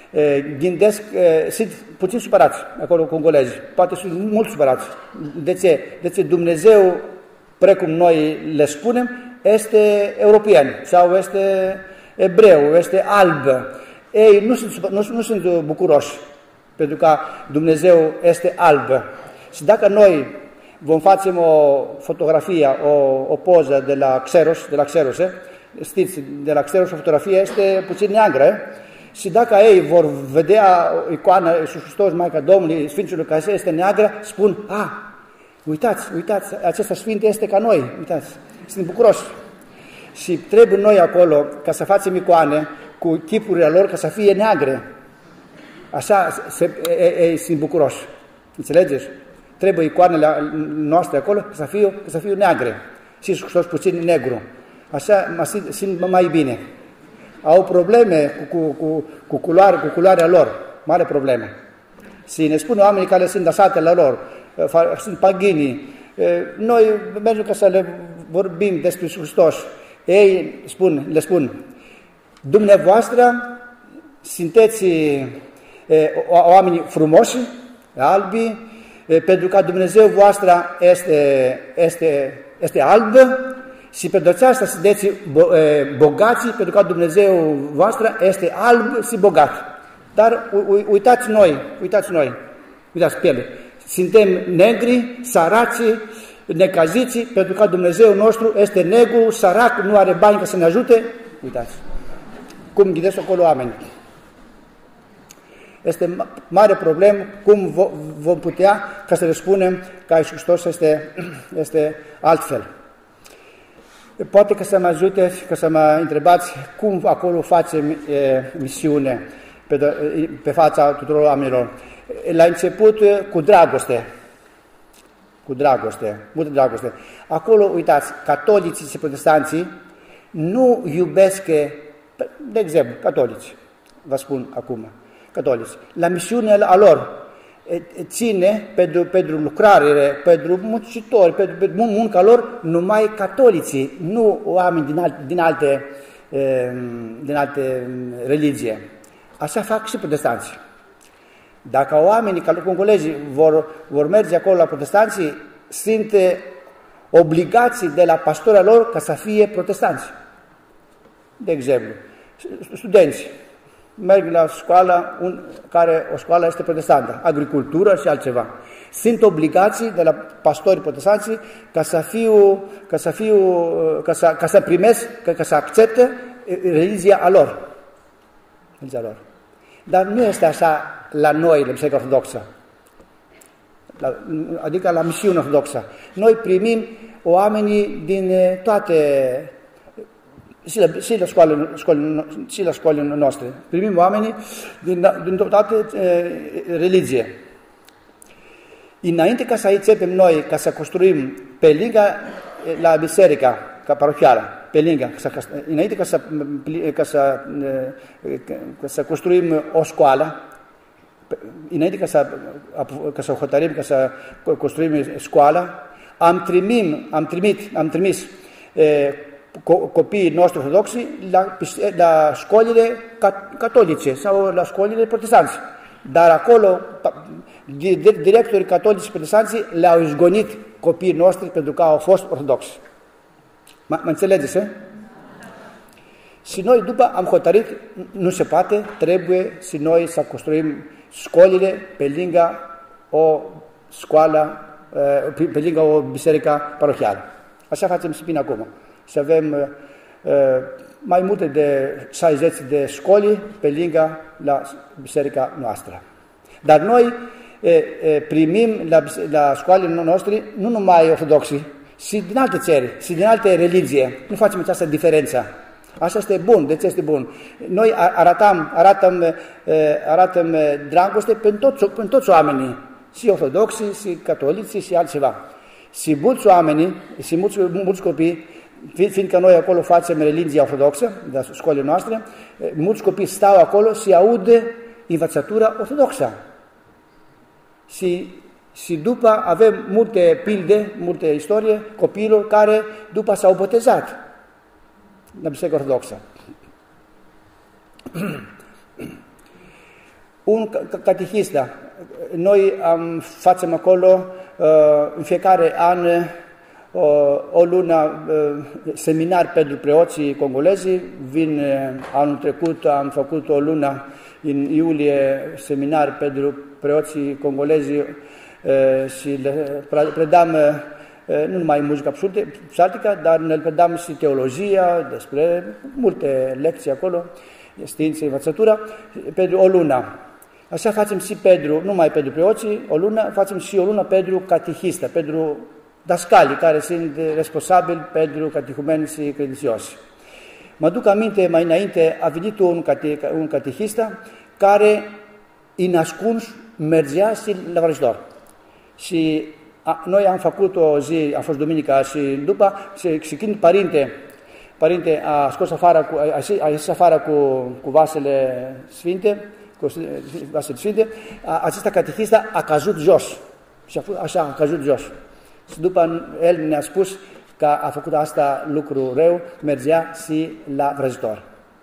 gândesc, sunt puțin supărați acolo congolezi, poate sunt mult supărați. De ce? De ce Dumnezeu, precum noi le spunem, este european sau este ebreu, este alb. Ei nu sunt, nu, nu sunt bucuroși, pentru că Dumnezeu este alb. Și dacă noi vom face o fotografie, o, o poză de la Xeros, de la Xeros, știți, de la Xeros o fotografie este puțin neagră, și dacă ei vor vedea icoana Iisus Hristos, Maica Domnului, Sfinților, care este neagră, spun, ah, uitați, uitați, acesta Sfânt este ca noi, uitați, sunt bucuroși. Și trebuie noi acolo, ca să facem icoane cu chipurile lor, ca să fie neagre. Așa se, ei, ei sunt bucuroși. Înțelegeți? Trebuie icoanele noastre acolo să fie, să fie negre și Iisus Hristos puțin negru. Așa mă simt, simt mai bine. Au probleme cu, cu, cu, cu, culoare, cu culoarea lor, mare probleme. Și ne spun oamenii care sunt la satele lor, sunt paginii, noi mergem ca să le vorbim despre Iisus Hristos. Ei spun, le spun, dumneavoastră sunteți oameni frumoși, albi, pentru că Dumnezeu voastră este, este, este alb și pentru aceasta sunteți bogați, pentru că Dumnezeu voastră este alb și bogat. Dar uitați noi, uitați noi, uitați pe ele, suntem negri, săraci, necaziți, pentru că Dumnezeu nostru este negru, sărac, nu are bani ca să ne ajute. Uitați cum gândesc acolo oameni. Este mare problemă cum vom putea ca să le spunem că Iisus Hristos este, este altfel. Poate că să mă ajute, că să mă întrebați cum acolo facem e, misiune pe, pe fața tuturor oamenilor. La început cu dragoste, cu dragoste, multă dragoste. Acolo, uitați, catolicii și protestanții nu iubesc, de exemplu, catolici, vă spun acum, catolici, la misiunea lor ține pentru, pentru lucrare, pentru muncitori, pentru, pentru munca lor, numai catolicii, nu oameni din, alt, din, alte, din alte religie. Așa fac și protestanții. Dacă oamenii, ca congolezii, vor, vor merge acolo la protestanții, sunt obligații de la pastoria lor ca să fie protestanți. De exemplu, studenți merg la școală, un, care o școală este protestantă, agricultură și altceva. Sunt obligații de la pastorii protestanții ca să fiu, ca să fiu, ca să, ca să primesc, ca, ca să accepte religia a lor. Religia lor. Dar nu este așa la noi, la Biserica Ortodoxă, la, adică la misiunea ortodoxă. Noi primim oamenii din toate, și la, și la, școalele, școalele, și la școlile noastre, primim oamenii din, din toate e, religie. Înainte ca să începem noi, ca să construim pe lângă la biserica, ca parohială, pe lângă, ca să, înainte ca să, ca, să, ca să construim o școală, înainte ca să, ca să hotărâm, ca să construim școala, am, trimim, am, trimit, am trimis e, co copiii noștri ortodoxi la, la școlile catolice sau la școlile protestanți. Dar acolo, directorii catolici și protestanții le-au izgonit copiii noștri pentru că au fost ortodoxi. Mă înțelegeți, eh? Și noi după am hotărât, nu se poate, trebuie și noi să construim școlile pe lângă o școală, pe lângă o biserică parohială. Așa facem și până acum. Și avem mai multe de șaizeci de școli pe lângă la biserica noastră. Dar noi primim la, la școlile noastre nu numai ortodoxi, și din alte țări, și din alte religii. Nu facem această diferență. Așa este bun. De ce este bun? Noi arătăm, arătăm, arătăm dragoste pentru toți, pentru toți oamenii, și ortodoxi, și catolici, și altceva. Și mulți oameni, și mulți, mulți copii, fiindcă noi acolo facem religia ortodoxă, de școlile noastre, mulți copii stau acolo și aud învățătura ortodoxă. Și Și după avem multe pilde, multe istorie, copiilor care după s-au botezat la Biserica Ortodoxă. un catehist, da. Noi am, facem acolo în fiecare an o, o lună seminar pentru preoții congolezi. Vin anul trecut, am făcut o lună în iulie seminar pentru preoții congolezi și le predam nu numai muzica psaltică, dar ne predam și teologia, despre multe lecții acolo, științe, învățătură, pentru o lună. Așa facem și pentru, nu numai pentru preoții, o lună, facem și o lună pentru catehistă, pentru dascalii care sunt responsabili pentru catehumeni și credincioși. Mă duc aminte, mai înainte a venit un, cate, un catehista care, în ascuns, mergea și la vrăjitor. Și a, noi am făcut o zi, a fost duminica și după, și, și când părinte, părinte a scos afară, cu, a, a ieșit afară cu, cu vasele sfinte, cu vasele sfinte, a, acesta catehista a căzut jos. Și a, așa a căzut jos. Și după el ne-a spus că a făcut asta lucru rău, mergea și la vrăjitor.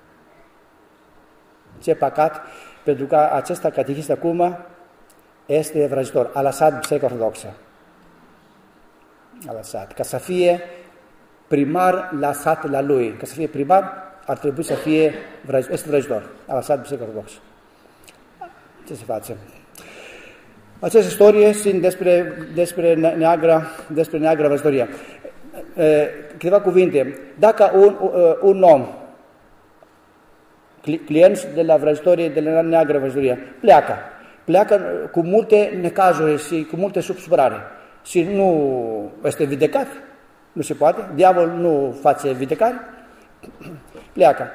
Ce păcat, pentru că acesta catehist acum este vrăjitor, a lăsat Biserica Ortodoxă. A lăsat. Ca să fie primar la satele lui, ca să fie primar, ar trebui să fie vrăjitor, este vrăjitor, a lăsat Biserica Ortodoxă. Ce se face? Această istorie sunt despre, despre neagra, despre neagra vrăjitoria. Câteva cuvinte. Dacă un, un om, client de la vrăjitorie, de la neagra vrăjitoria, pleacă, pleacă cu multe necazuri și cu multe supărare și nu este vindecat, nu se poate, diavolul nu face vindecare, pleacă.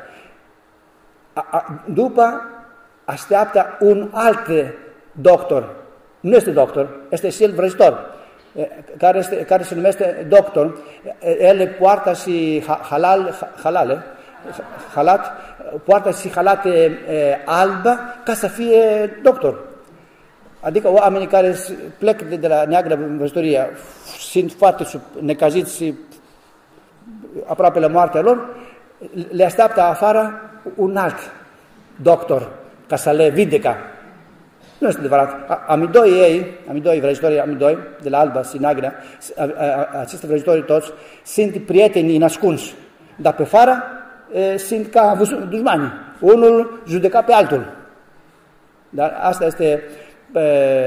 A, a, după așteaptă un alt doctor, nu este doctor, este și el vrăjitor, care, este, care se numește doctor. El poartă și halal, halale, halat, poartă și halate albă ca să fie doctor. Adică oamenii care plec de, de la neagră vrăjitoria sunt foarte necaziți și aproape la moartea lor, le așteaptă afară un alt doctor ca să le vindecă. Nu este adevărat. Amândoi ei, amândoi vrăjitorii, amândoi, de la alba și neagră, aceste vrăjitori toți, sunt prieteni înascunși, dar pe afară sunt ca dușmani. Unul judeca pe altul. Dar asta este e,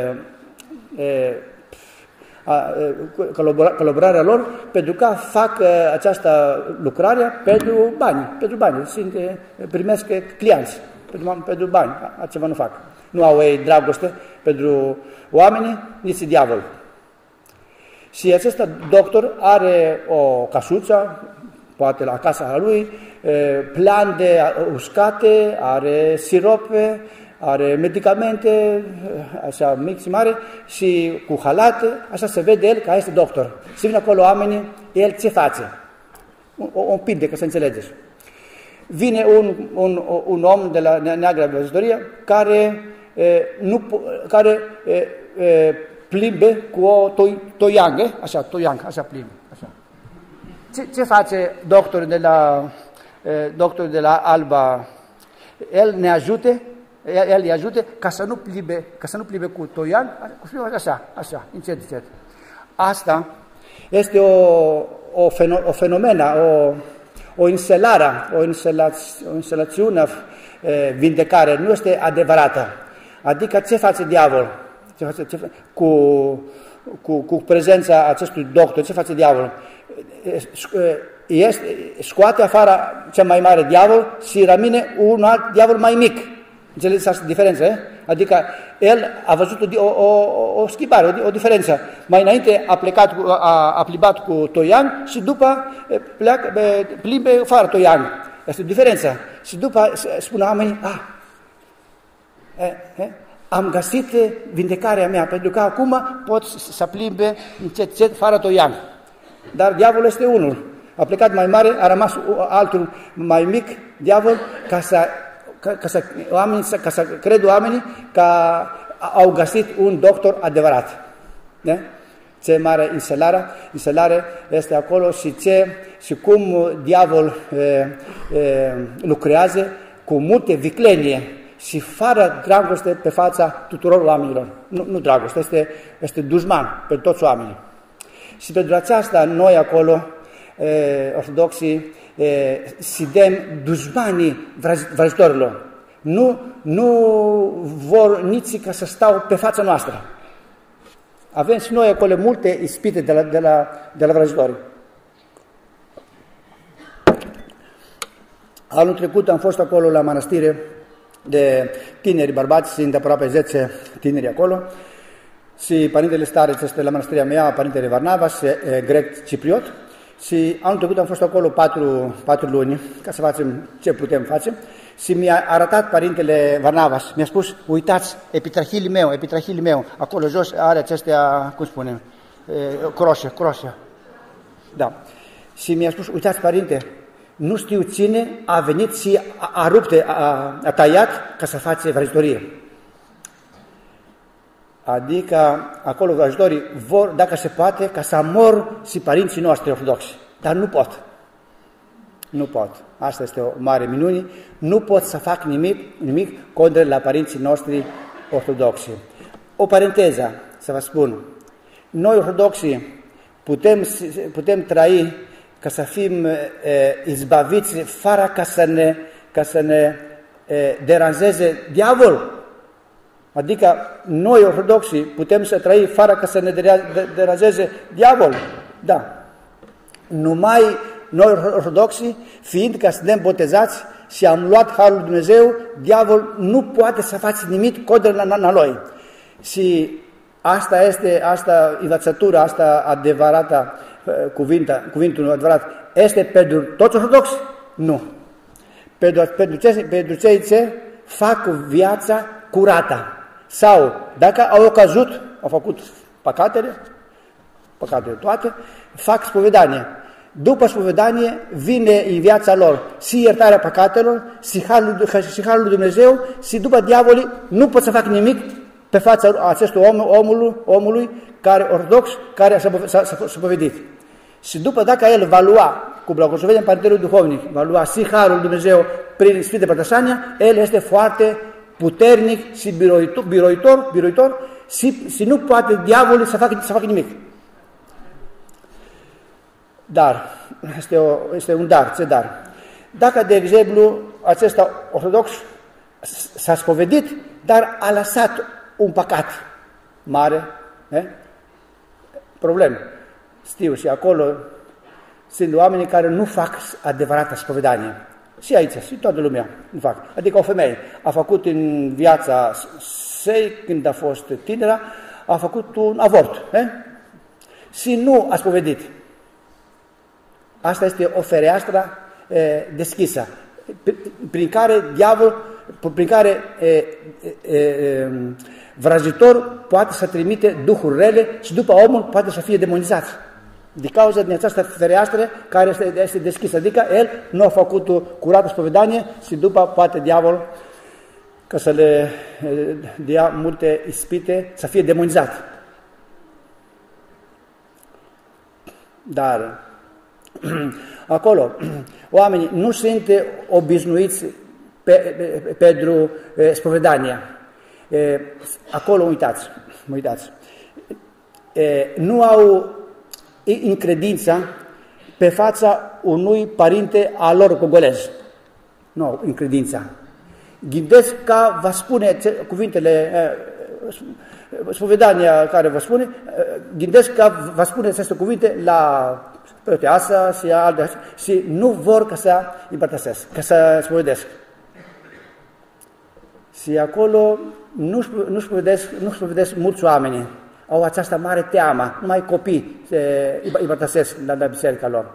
e, a, colaborarea lor, pentru că fac această lucrare pentru bani, pentru bani, sunt, primesc clienți, pentru, pentru bani, altceva nu fac. Nu au ei dragoste pentru oameni, nici diavol. Și acest doctor are o casuță, poate la casa lui, plante uscate, are sirope, are medicamente, așa mic și mare, și cu halate, așa se vede el că este doctor. Și vine acolo oamenii, el ce face? Un, un pinte, ca să înțelegeți. Vine un, un, un om de la neagră vrăjitorie care, e, nu, care e, e, plimbe cu o toi, toiangă, așa, toiangă, așa plimbe. Așa. Ce, ce face doctorul de la, e, doctorul de la Alba? El ne ajute, el, el îi ajute ca să nu plimbe, ca să nu plimbe cu toiang, cu plimbe așa, așa, încet, încet. Asta este o, o, feno, o fenomenă, o o inselare, o, inselați, o inselațiune, e, vindecare, nu este adevărată. Adică ce face diavol? Ce face, ce, cu, cu, cu prezența acestui doctor, ce face diavol? Este, scoate afară cel mai mare diavol și rămâne un alt diavol mai mic. Înțelegeți asta diferență? Eh? Adică el a văzut o, o, o, o schimbare, o, o diferență. Mai înainte a plecat, cu, a, a plimbat cu toiang și după pleacă, plimbe fără toiang. Este o diferență. Și după spune oamenii, ah, eh, eh, am găsit vindecarea mea, pentru că acum pot să plimbe încet, încet, fără toiang. Dar diavolul este unul. A plecat mai mare, a rămas altul mai mic, diavol, ca să Ca, ca, să, oamenii, ca să cred oamenii că au găsit un doctor adevărat. De? Ce mare inselare, inselare este acolo și, ce, și cum diavol e, e, lucrează cu multe viclenie și fără dragoste pe fața tuturor oamenilor. Nu, nu dragoste, este, este dușman pe toți oamenii. Și pentru aceasta noi acolo, e, ortodoxii, e, sidem dușmanii vrăjitorilor. Nu, nu vor nici ca să stau pe fața noastră. Avem și noi acolo multe ispite de la, de la, de la vrăjitorii. Anul trecut am fost acolo la mănăstire de tineri bărbați, sunt aproape zece tineri acolo, și părintele Stareț este la mănăstirea mea, părintele Varnavas, grec cipriot, și anul trecut am fost acolo patru, patru luni ca să facem ce putem face, și mi-a arătat părintele Varnavas, mi-a spus, uitați, epitrahilii meu, epitrahilii meu, acolo jos are acestea, cum spunem, croșe, croșe. Da. Și mi-a spus, uitați, părinte, nu știu cine a venit și a, a rupt, a, a tăiat ca să face vrăjitorie. Adică acolo vrăjitorii vor, dacă se poate, ca să mor și părinții noștri ortodoxi. Dar nu pot. Nu pot. Asta este o mare minune. Nu pot să fac nimic, nimic contra la părinții noștri ortodoxi. O paranteză să vă spun. Noi ortodoxii putem, putem trăi ca să fim e, izbaviți fără ca să ne, ca să ne e, deranjeze diavolul. Adică noi ortodoxii putem să trăim fără ca să ne deranjeze diavolul. Da. Numai noi ortodoxii, fiindcă suntem botezați și am luat Harul lui Dumnezeu, diavolul nu poate să facă nimic contra la noi. Și asta este, asta învățătura, asta adevărata, Cuvinta, cuvintul adevărat, este pentru toți ortodoxi? Nu. Pentru, pentru, cei, pentru cei ce fac viața curată. Sau, dacă au căzut, au făcut păcatele, păcatele toate, fac spovedanie. După spovedanie vine în viața lor și iertarea păcatelor, și harul, și harul lui Dumnezeu, și după diavolii nu pot să fac nimic pe fața acestui om, omului, omului care ortodox, care s-a spovedit. Și după, dacă el va lua, cu blagoslovenia Părintelui Duhovnic, va lua și Harul Dumnezeu prin Sfântă Părtășania, el este foarte puternic și biroitor, biroitor, biroitor și, și nu poate diavolul să facă, să facă nimic. Dar, este, o, este un dar, ce dar? Dacă, de exemplu, acesta ortodox s-a spovedit, dar a lăsat un păcat mare, eh? Problem. Știu, și acolo sunt oamenii care nu fac adevărata spovedanie. Și aici, și toată lumea nu fac. Adică o femeie a făcut în viața săi, când a fost tineră, a făcut un avort. Eh? Și nu a spovedit. Asta este o fereastră eh, deschisă, prin care diavol, prin care eh, eh, vrăjitor poate să trimite duhuri rele și după omul poate să fie demonizat. Din cauza din această fereastră care este, este deschisă. Adică el nu a făcut o curată spovedanie și după poate diavol ca să le dea multe ispite să fie demonizat. Dar acolo oamenii nu sunt obișnuiți pe, pe, pentru spovedania. Acolo uitați, uitați. Nu au în credința pe fața unui părinte al lor congolez. Nu, în credința. Gândesc că vă spune cuvintele, spovedania care vă spune, gândesc că vă spune aceste cuvinte la preoteasa și alte, și nu vor ca să împărtășesc, ca să spovedesc. Și acolo nu, nu spovedesc, nu spovedesc mulți oameni. Au această mare teamă, numai copii se împărtășesc la, la biserica lor.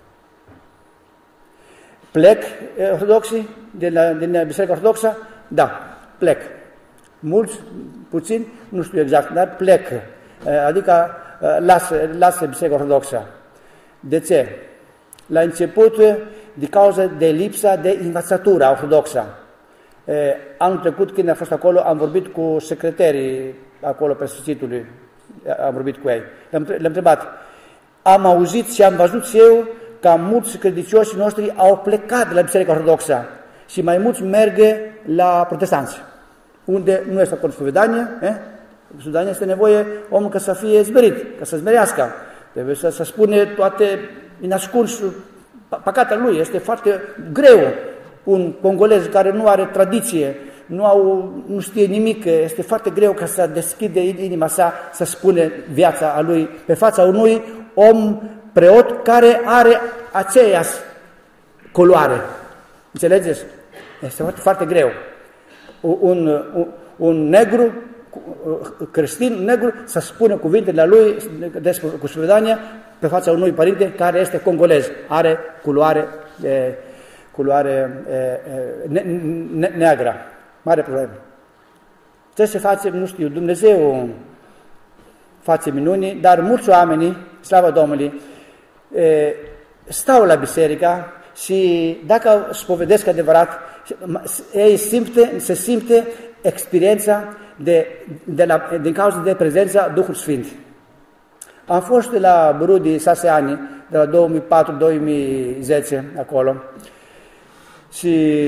Plec ortodoxii din, la, din biserica ortodoxă? Da, plec. Mulți, puțini, nu știu exact, dar plec. Adică lasă, lasă biserica ortodoxă. De ce? La început, din cauza de lipsa de învățătură ortodoxă. Anul trecut, când am fost acolo, am vorbit cu secretarii acolo pe sfârșitului, am vorbit cu ei. Le-am, le-am întrebat, am auzit și am văzut și eu că mulți credincioși noștri au plecat de la biserica ortodoxă și mai mulți merg la protestanți, unde nu este acolo spovedanie, eh? Spovedanie este nevoie omul ca să fie zmerit, ca să zmerească. Trebuie să, să spune toate inascuns păcatele lui. Este foarte greu un congolez care nu are tradiție, nu, au, nu știe nimic, este foarte greu ca să deschide inima sa, să spune viața a lui pe fața unui om preot care are aceeași culoare. Înțelegeți? Este foarte, foarte greu. Un, un, un negru, creștin negru, să spună cuvintele lui despre cu spovedania pe fața unui părinte care este congolez, are culoare, e, culoare e, ne, ne, neagră. Mare problemă. Ce se face, nu știu, Dumnezeu face minuni, dar mulți oameni, slavă Domnului, e, stau la biserică și dacă spovedesc adevărat, ei simte, se simte experiența de, de la, din cauza de prezența Duhului Sfânt. Am fost la Burudi șase ani, de la două mii patru două mii zece, acolo, și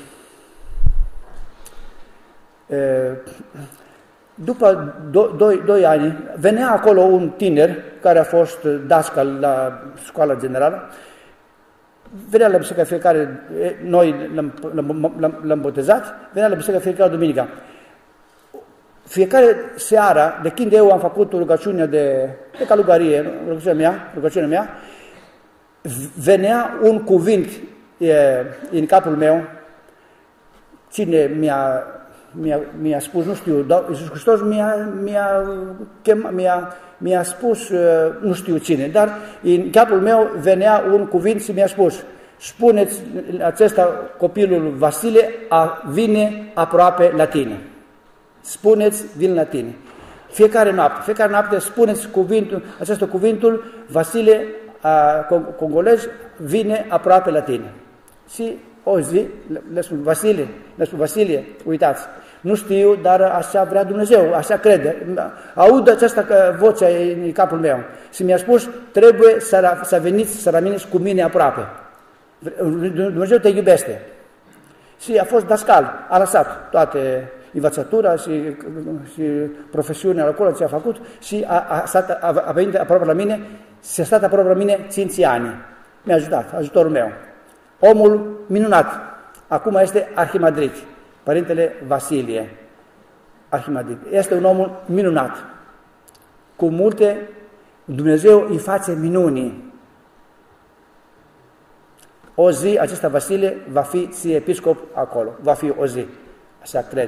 e, după doi ani venea acolo un tiner care a fost dascal la școala generală, venea la biserică fiecare, noi l-am botezat, venea la biserică fiecare duminică. Fiecare seara, de când eu am făcut o rugăciune de, de călugărie, rugăciunea mea, rugăciunea mea, venea un cuvânt e, în capul meu. Cine mi-a, mi-a, mi-a spus, nu știu, Iisus Hristos mi-a, mi-a, mi-a, mi-a spus, nu știu cine, dar în capul meu venea un cuvânt și mi-a spus: spuneți acesta, copilul Vasile, a, vine aproape la tine. Spuneți, vin la tine. Fiecare noapte, fiecare noapte spuneți cuvântul, acest cuvântul, Vasile, a, congolez, vine aproape la tine. Și o zi, le spun, Vasile, le spun, Vasilie, uitați, nu știu, dar așa vrea Dumnezeu, așa crede. Aud această voce în capul meu și mi-a spus: trebuie să, să veniți, să rămâneți cu mine aproape. Dumnezeu te iubește. Și a fost dascal, a lăsat toate învățătura și, și profesiunea acolo ce a făcut și a, a, stat, a, a venit aproape la mine și a stat aproape la mine cinci ani. Mi-a ajutat, ajutorul meu. Omul minunat. Acum este arhimandrit, Părintele Vasilie, arhimandrit. Este un om minunat. Cu multe, Dumnezeu îi face minuni. O zi, acesta Vasile va fi și episcop acolo. Va fi o zi. Așa cred.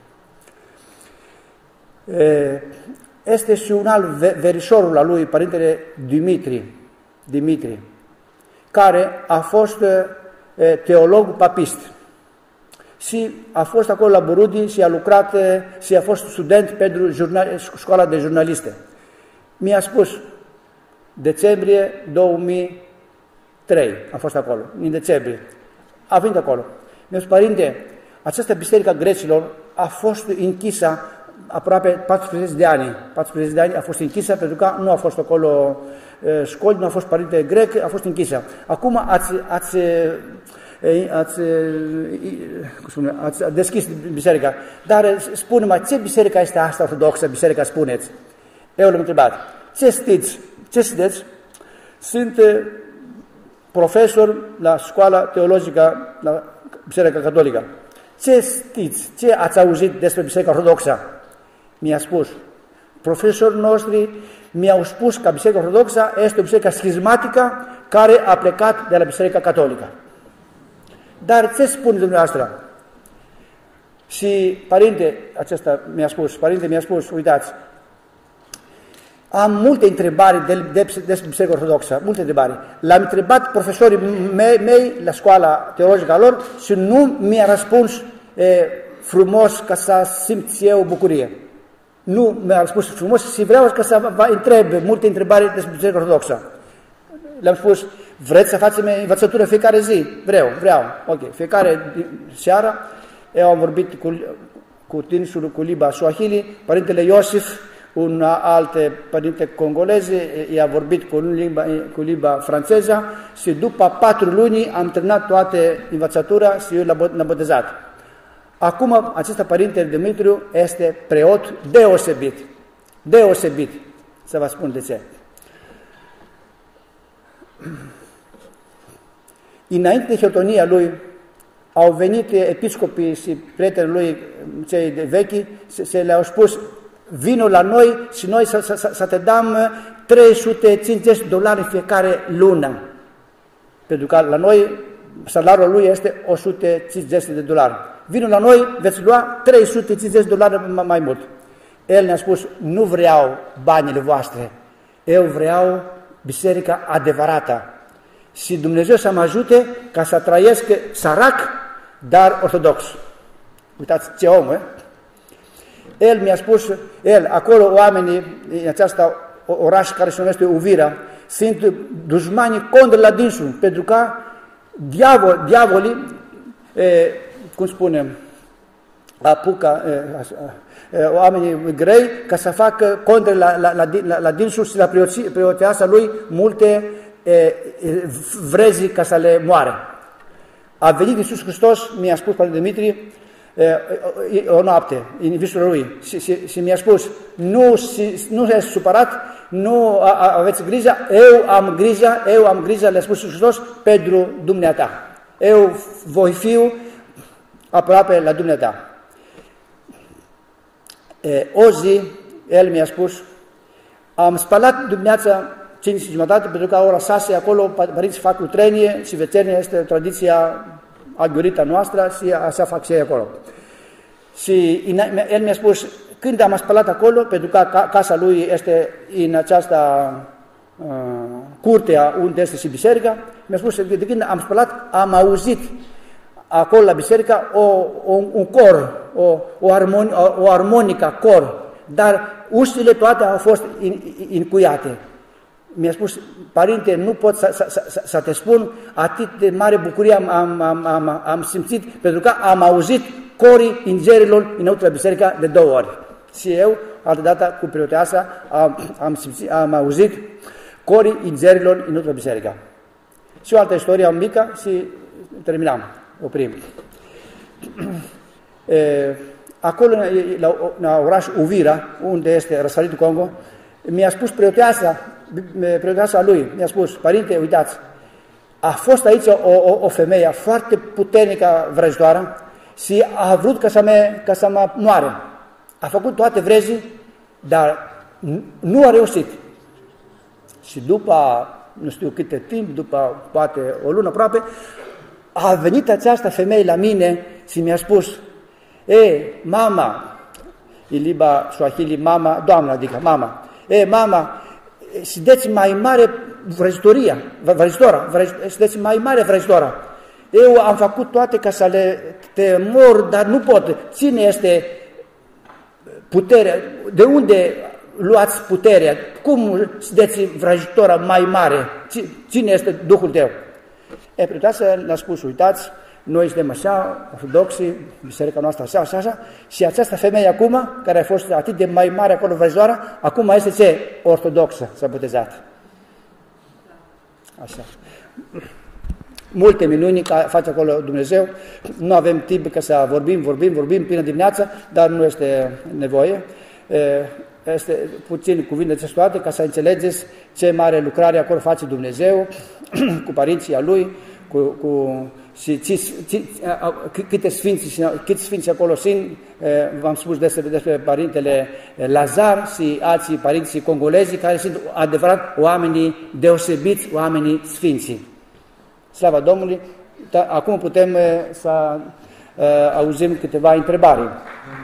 Este și un alt verișorul al lui, Părintele Dimitri, Dimitri, care a fost teolog papist și a fost acolo la Burudi și a lucrat și a fost student pentru jurnal, școala de jurnaliste. Mi-a spus, decembrie două mii trei, a fost acolo, în decembrie, a venit acolo. Mi-a spus: părinte, această biserică grecilor a fost închisă aproape paisprezece de ani. paisprezece de ani a fost închisă pentru că nu a fost acolo școli, nu a fost părinte grec, a fost închisă. Acum ați, ați, ați, cum spune, ați deschis biserica. Dar spune-mă, ce biserică este asta ortodoxă, biserica spuneți? Eu l-am întrebat: ce știți? Ce știți? Sunt profesor la școala teologică, la Biserica Catolică. Ce știți? Ce ați auzit despre Biserica Ortodoxă? Mi-a spus. Profesorii noștri mi-au spus că Biserica Ortodoxă este o biserică schismatică care a plecat de la Biserica Catolică. Dar ce spune dumneavoastră? Și părinte, acesta mi-a spus, părinte mi-a spus, uitați, am multe întrebări de, de, despre Biserica Ortodoxă, multe întrebări. L-am întrebat profesorii mei, mei la școala teologică a lor și nu mi-a răspuns e, frumos ca să simt eu bucurie. Nu mi-a răspuns frumos și vreau ca să vă întreb multe întrebări despre Biserica Ortodoxă. Le-am spus: vreți să facem învățătură fiecare zi? Vreau, vreau. Ok, fiecare seară eu am vorbit cu, cu tinsul, cu Liba Swahili, Părintele Iosif, un alt părinte congolez, i-a vorbit cu limba, cu limba franceză și după patru luni am terminat toate învățătura și eu l-am botezat. Acum, acest părinte Dumitriu este preot deosebit, deosebit, să vă spun de ce. Înainte de hiotonia lui, au venit episcopii și prietenii lui, cei de vechi, se le-au spus, vino la noi și noi să, să, să te dăm trei sute cincizeci de dolari în fiecare lună. Pentru că la noi salariul lui este o sută cincizeci de dolari. Vino la noi, veți lua trei sute cincizeci de dolari mai mult. El ne-a spus, nu vreau banile voastre, eu vreau biserica adevărată. Și Dumnezeu să mă ajute ca să trăiesc sărac, dar ortodox. Uitați ce om, eh? El mi-a spus, el, acolo oamenii, în această oraș care se numește Uvira, sunt dușmanii contra la dânsul, pentru că diavol, diavolii, e, cum spunem, apucă e, e, oamenii grei ca să facă contra la, la, la, la, la dânsul și la preoteasa lui multe e, vrezi ca să le moară. A venit Iisus Hristos, mi-a spus Părinte Dimitrie, o noapte, în visul lui, și, și, și mi-a spus, nu, și, nu ești supărat, nu aveți grijă, eu am grijă, eu am grijă, le-a spus Iisus Hristos, pentru dumneata. Eu voi fi aproape la dumneata. E, o zi, el mi-a spus, am spălat dimineața cinci și jumătate, pentru că ora șase acolo părinții fac utrenie și vecernia este tradiția aghiurita noastră și așa fac și ei acolo. Și el mi-a spus, când am spălat acolo, pentru că casa lui este în această uh, curte unde este și biserica, mi-a spus, de când am spălat, am auzit acolo la biserică o, o, un cor, o, o, armoni, o, o armonica cor, dar ușile toate au fost încuiate. Mi-a spus, părinte, nu pot să, să, să, să te spun, atât de mare bucurie am, am, am, am, am simțit, pentru că am auzit corii îngerilor înăuntru la biserică de două ori. Și eu, altă dată, cu preoteasa, am, am, simțit, am auzit corii îngerilor înăuntru la biserică. Și o altă istorie mică și terminam, oprim. E, acolo, la, la oraș Uvira, unde este răsăritul Congo, mi-a spus preoteasa, preoteasa lui, mi-a spus, părinte, uitați, a fost aici o, o, o femeie foarte puternică vrăjitoară și a vrut ca să mă, ca să mă moare. A făcut toate vrezii, dar nu a reușit. Și după, nu știu câte timp, după poate o lună aproape, a venit această femeie la mine și mi-a spus, e, mama, în limba Swahili, mama, doamna, adică mama, e, mama, sunteți mai mare vrăjitoria, vrăjitora, sunteți mai mare vrăjitora. Eu am făcut toate ca să le te mor, dar nu pot. Cine este puterea? De unde luați puterea? Cum sunteți vrăjitora mai mare? Cine este Duhul tău? E, preoteasa ne-a spus, uitați, noi suntem așa, ortodoxi, biserica noastră așa, așa, așa, și această femeie acum, care a fost atât de mai mare acolo vrăjitoară, acum este ce? Ortodoxă, s-a botezat. Așa. Multe minuni face acolo Dumnezeu, nu avem timp ca să vorbim, vorbim, vorbim până dimineața, dar nu este nevoie. Este puțin cuvinte de toate ca să înțelegeți ce mare lucrare acolo face Dumnezeu cu părinții a Lui, cu, cu și ci, ci, câte sfinți, câte sfinți acolo sunt, v-am spus despre, despre părintele Lazar și alții părinții congolezi care sunt adevărat oamenii deosebiți, oamenii sfinți. Slavă Domnului! Acum putem să auzim câteva întrebări.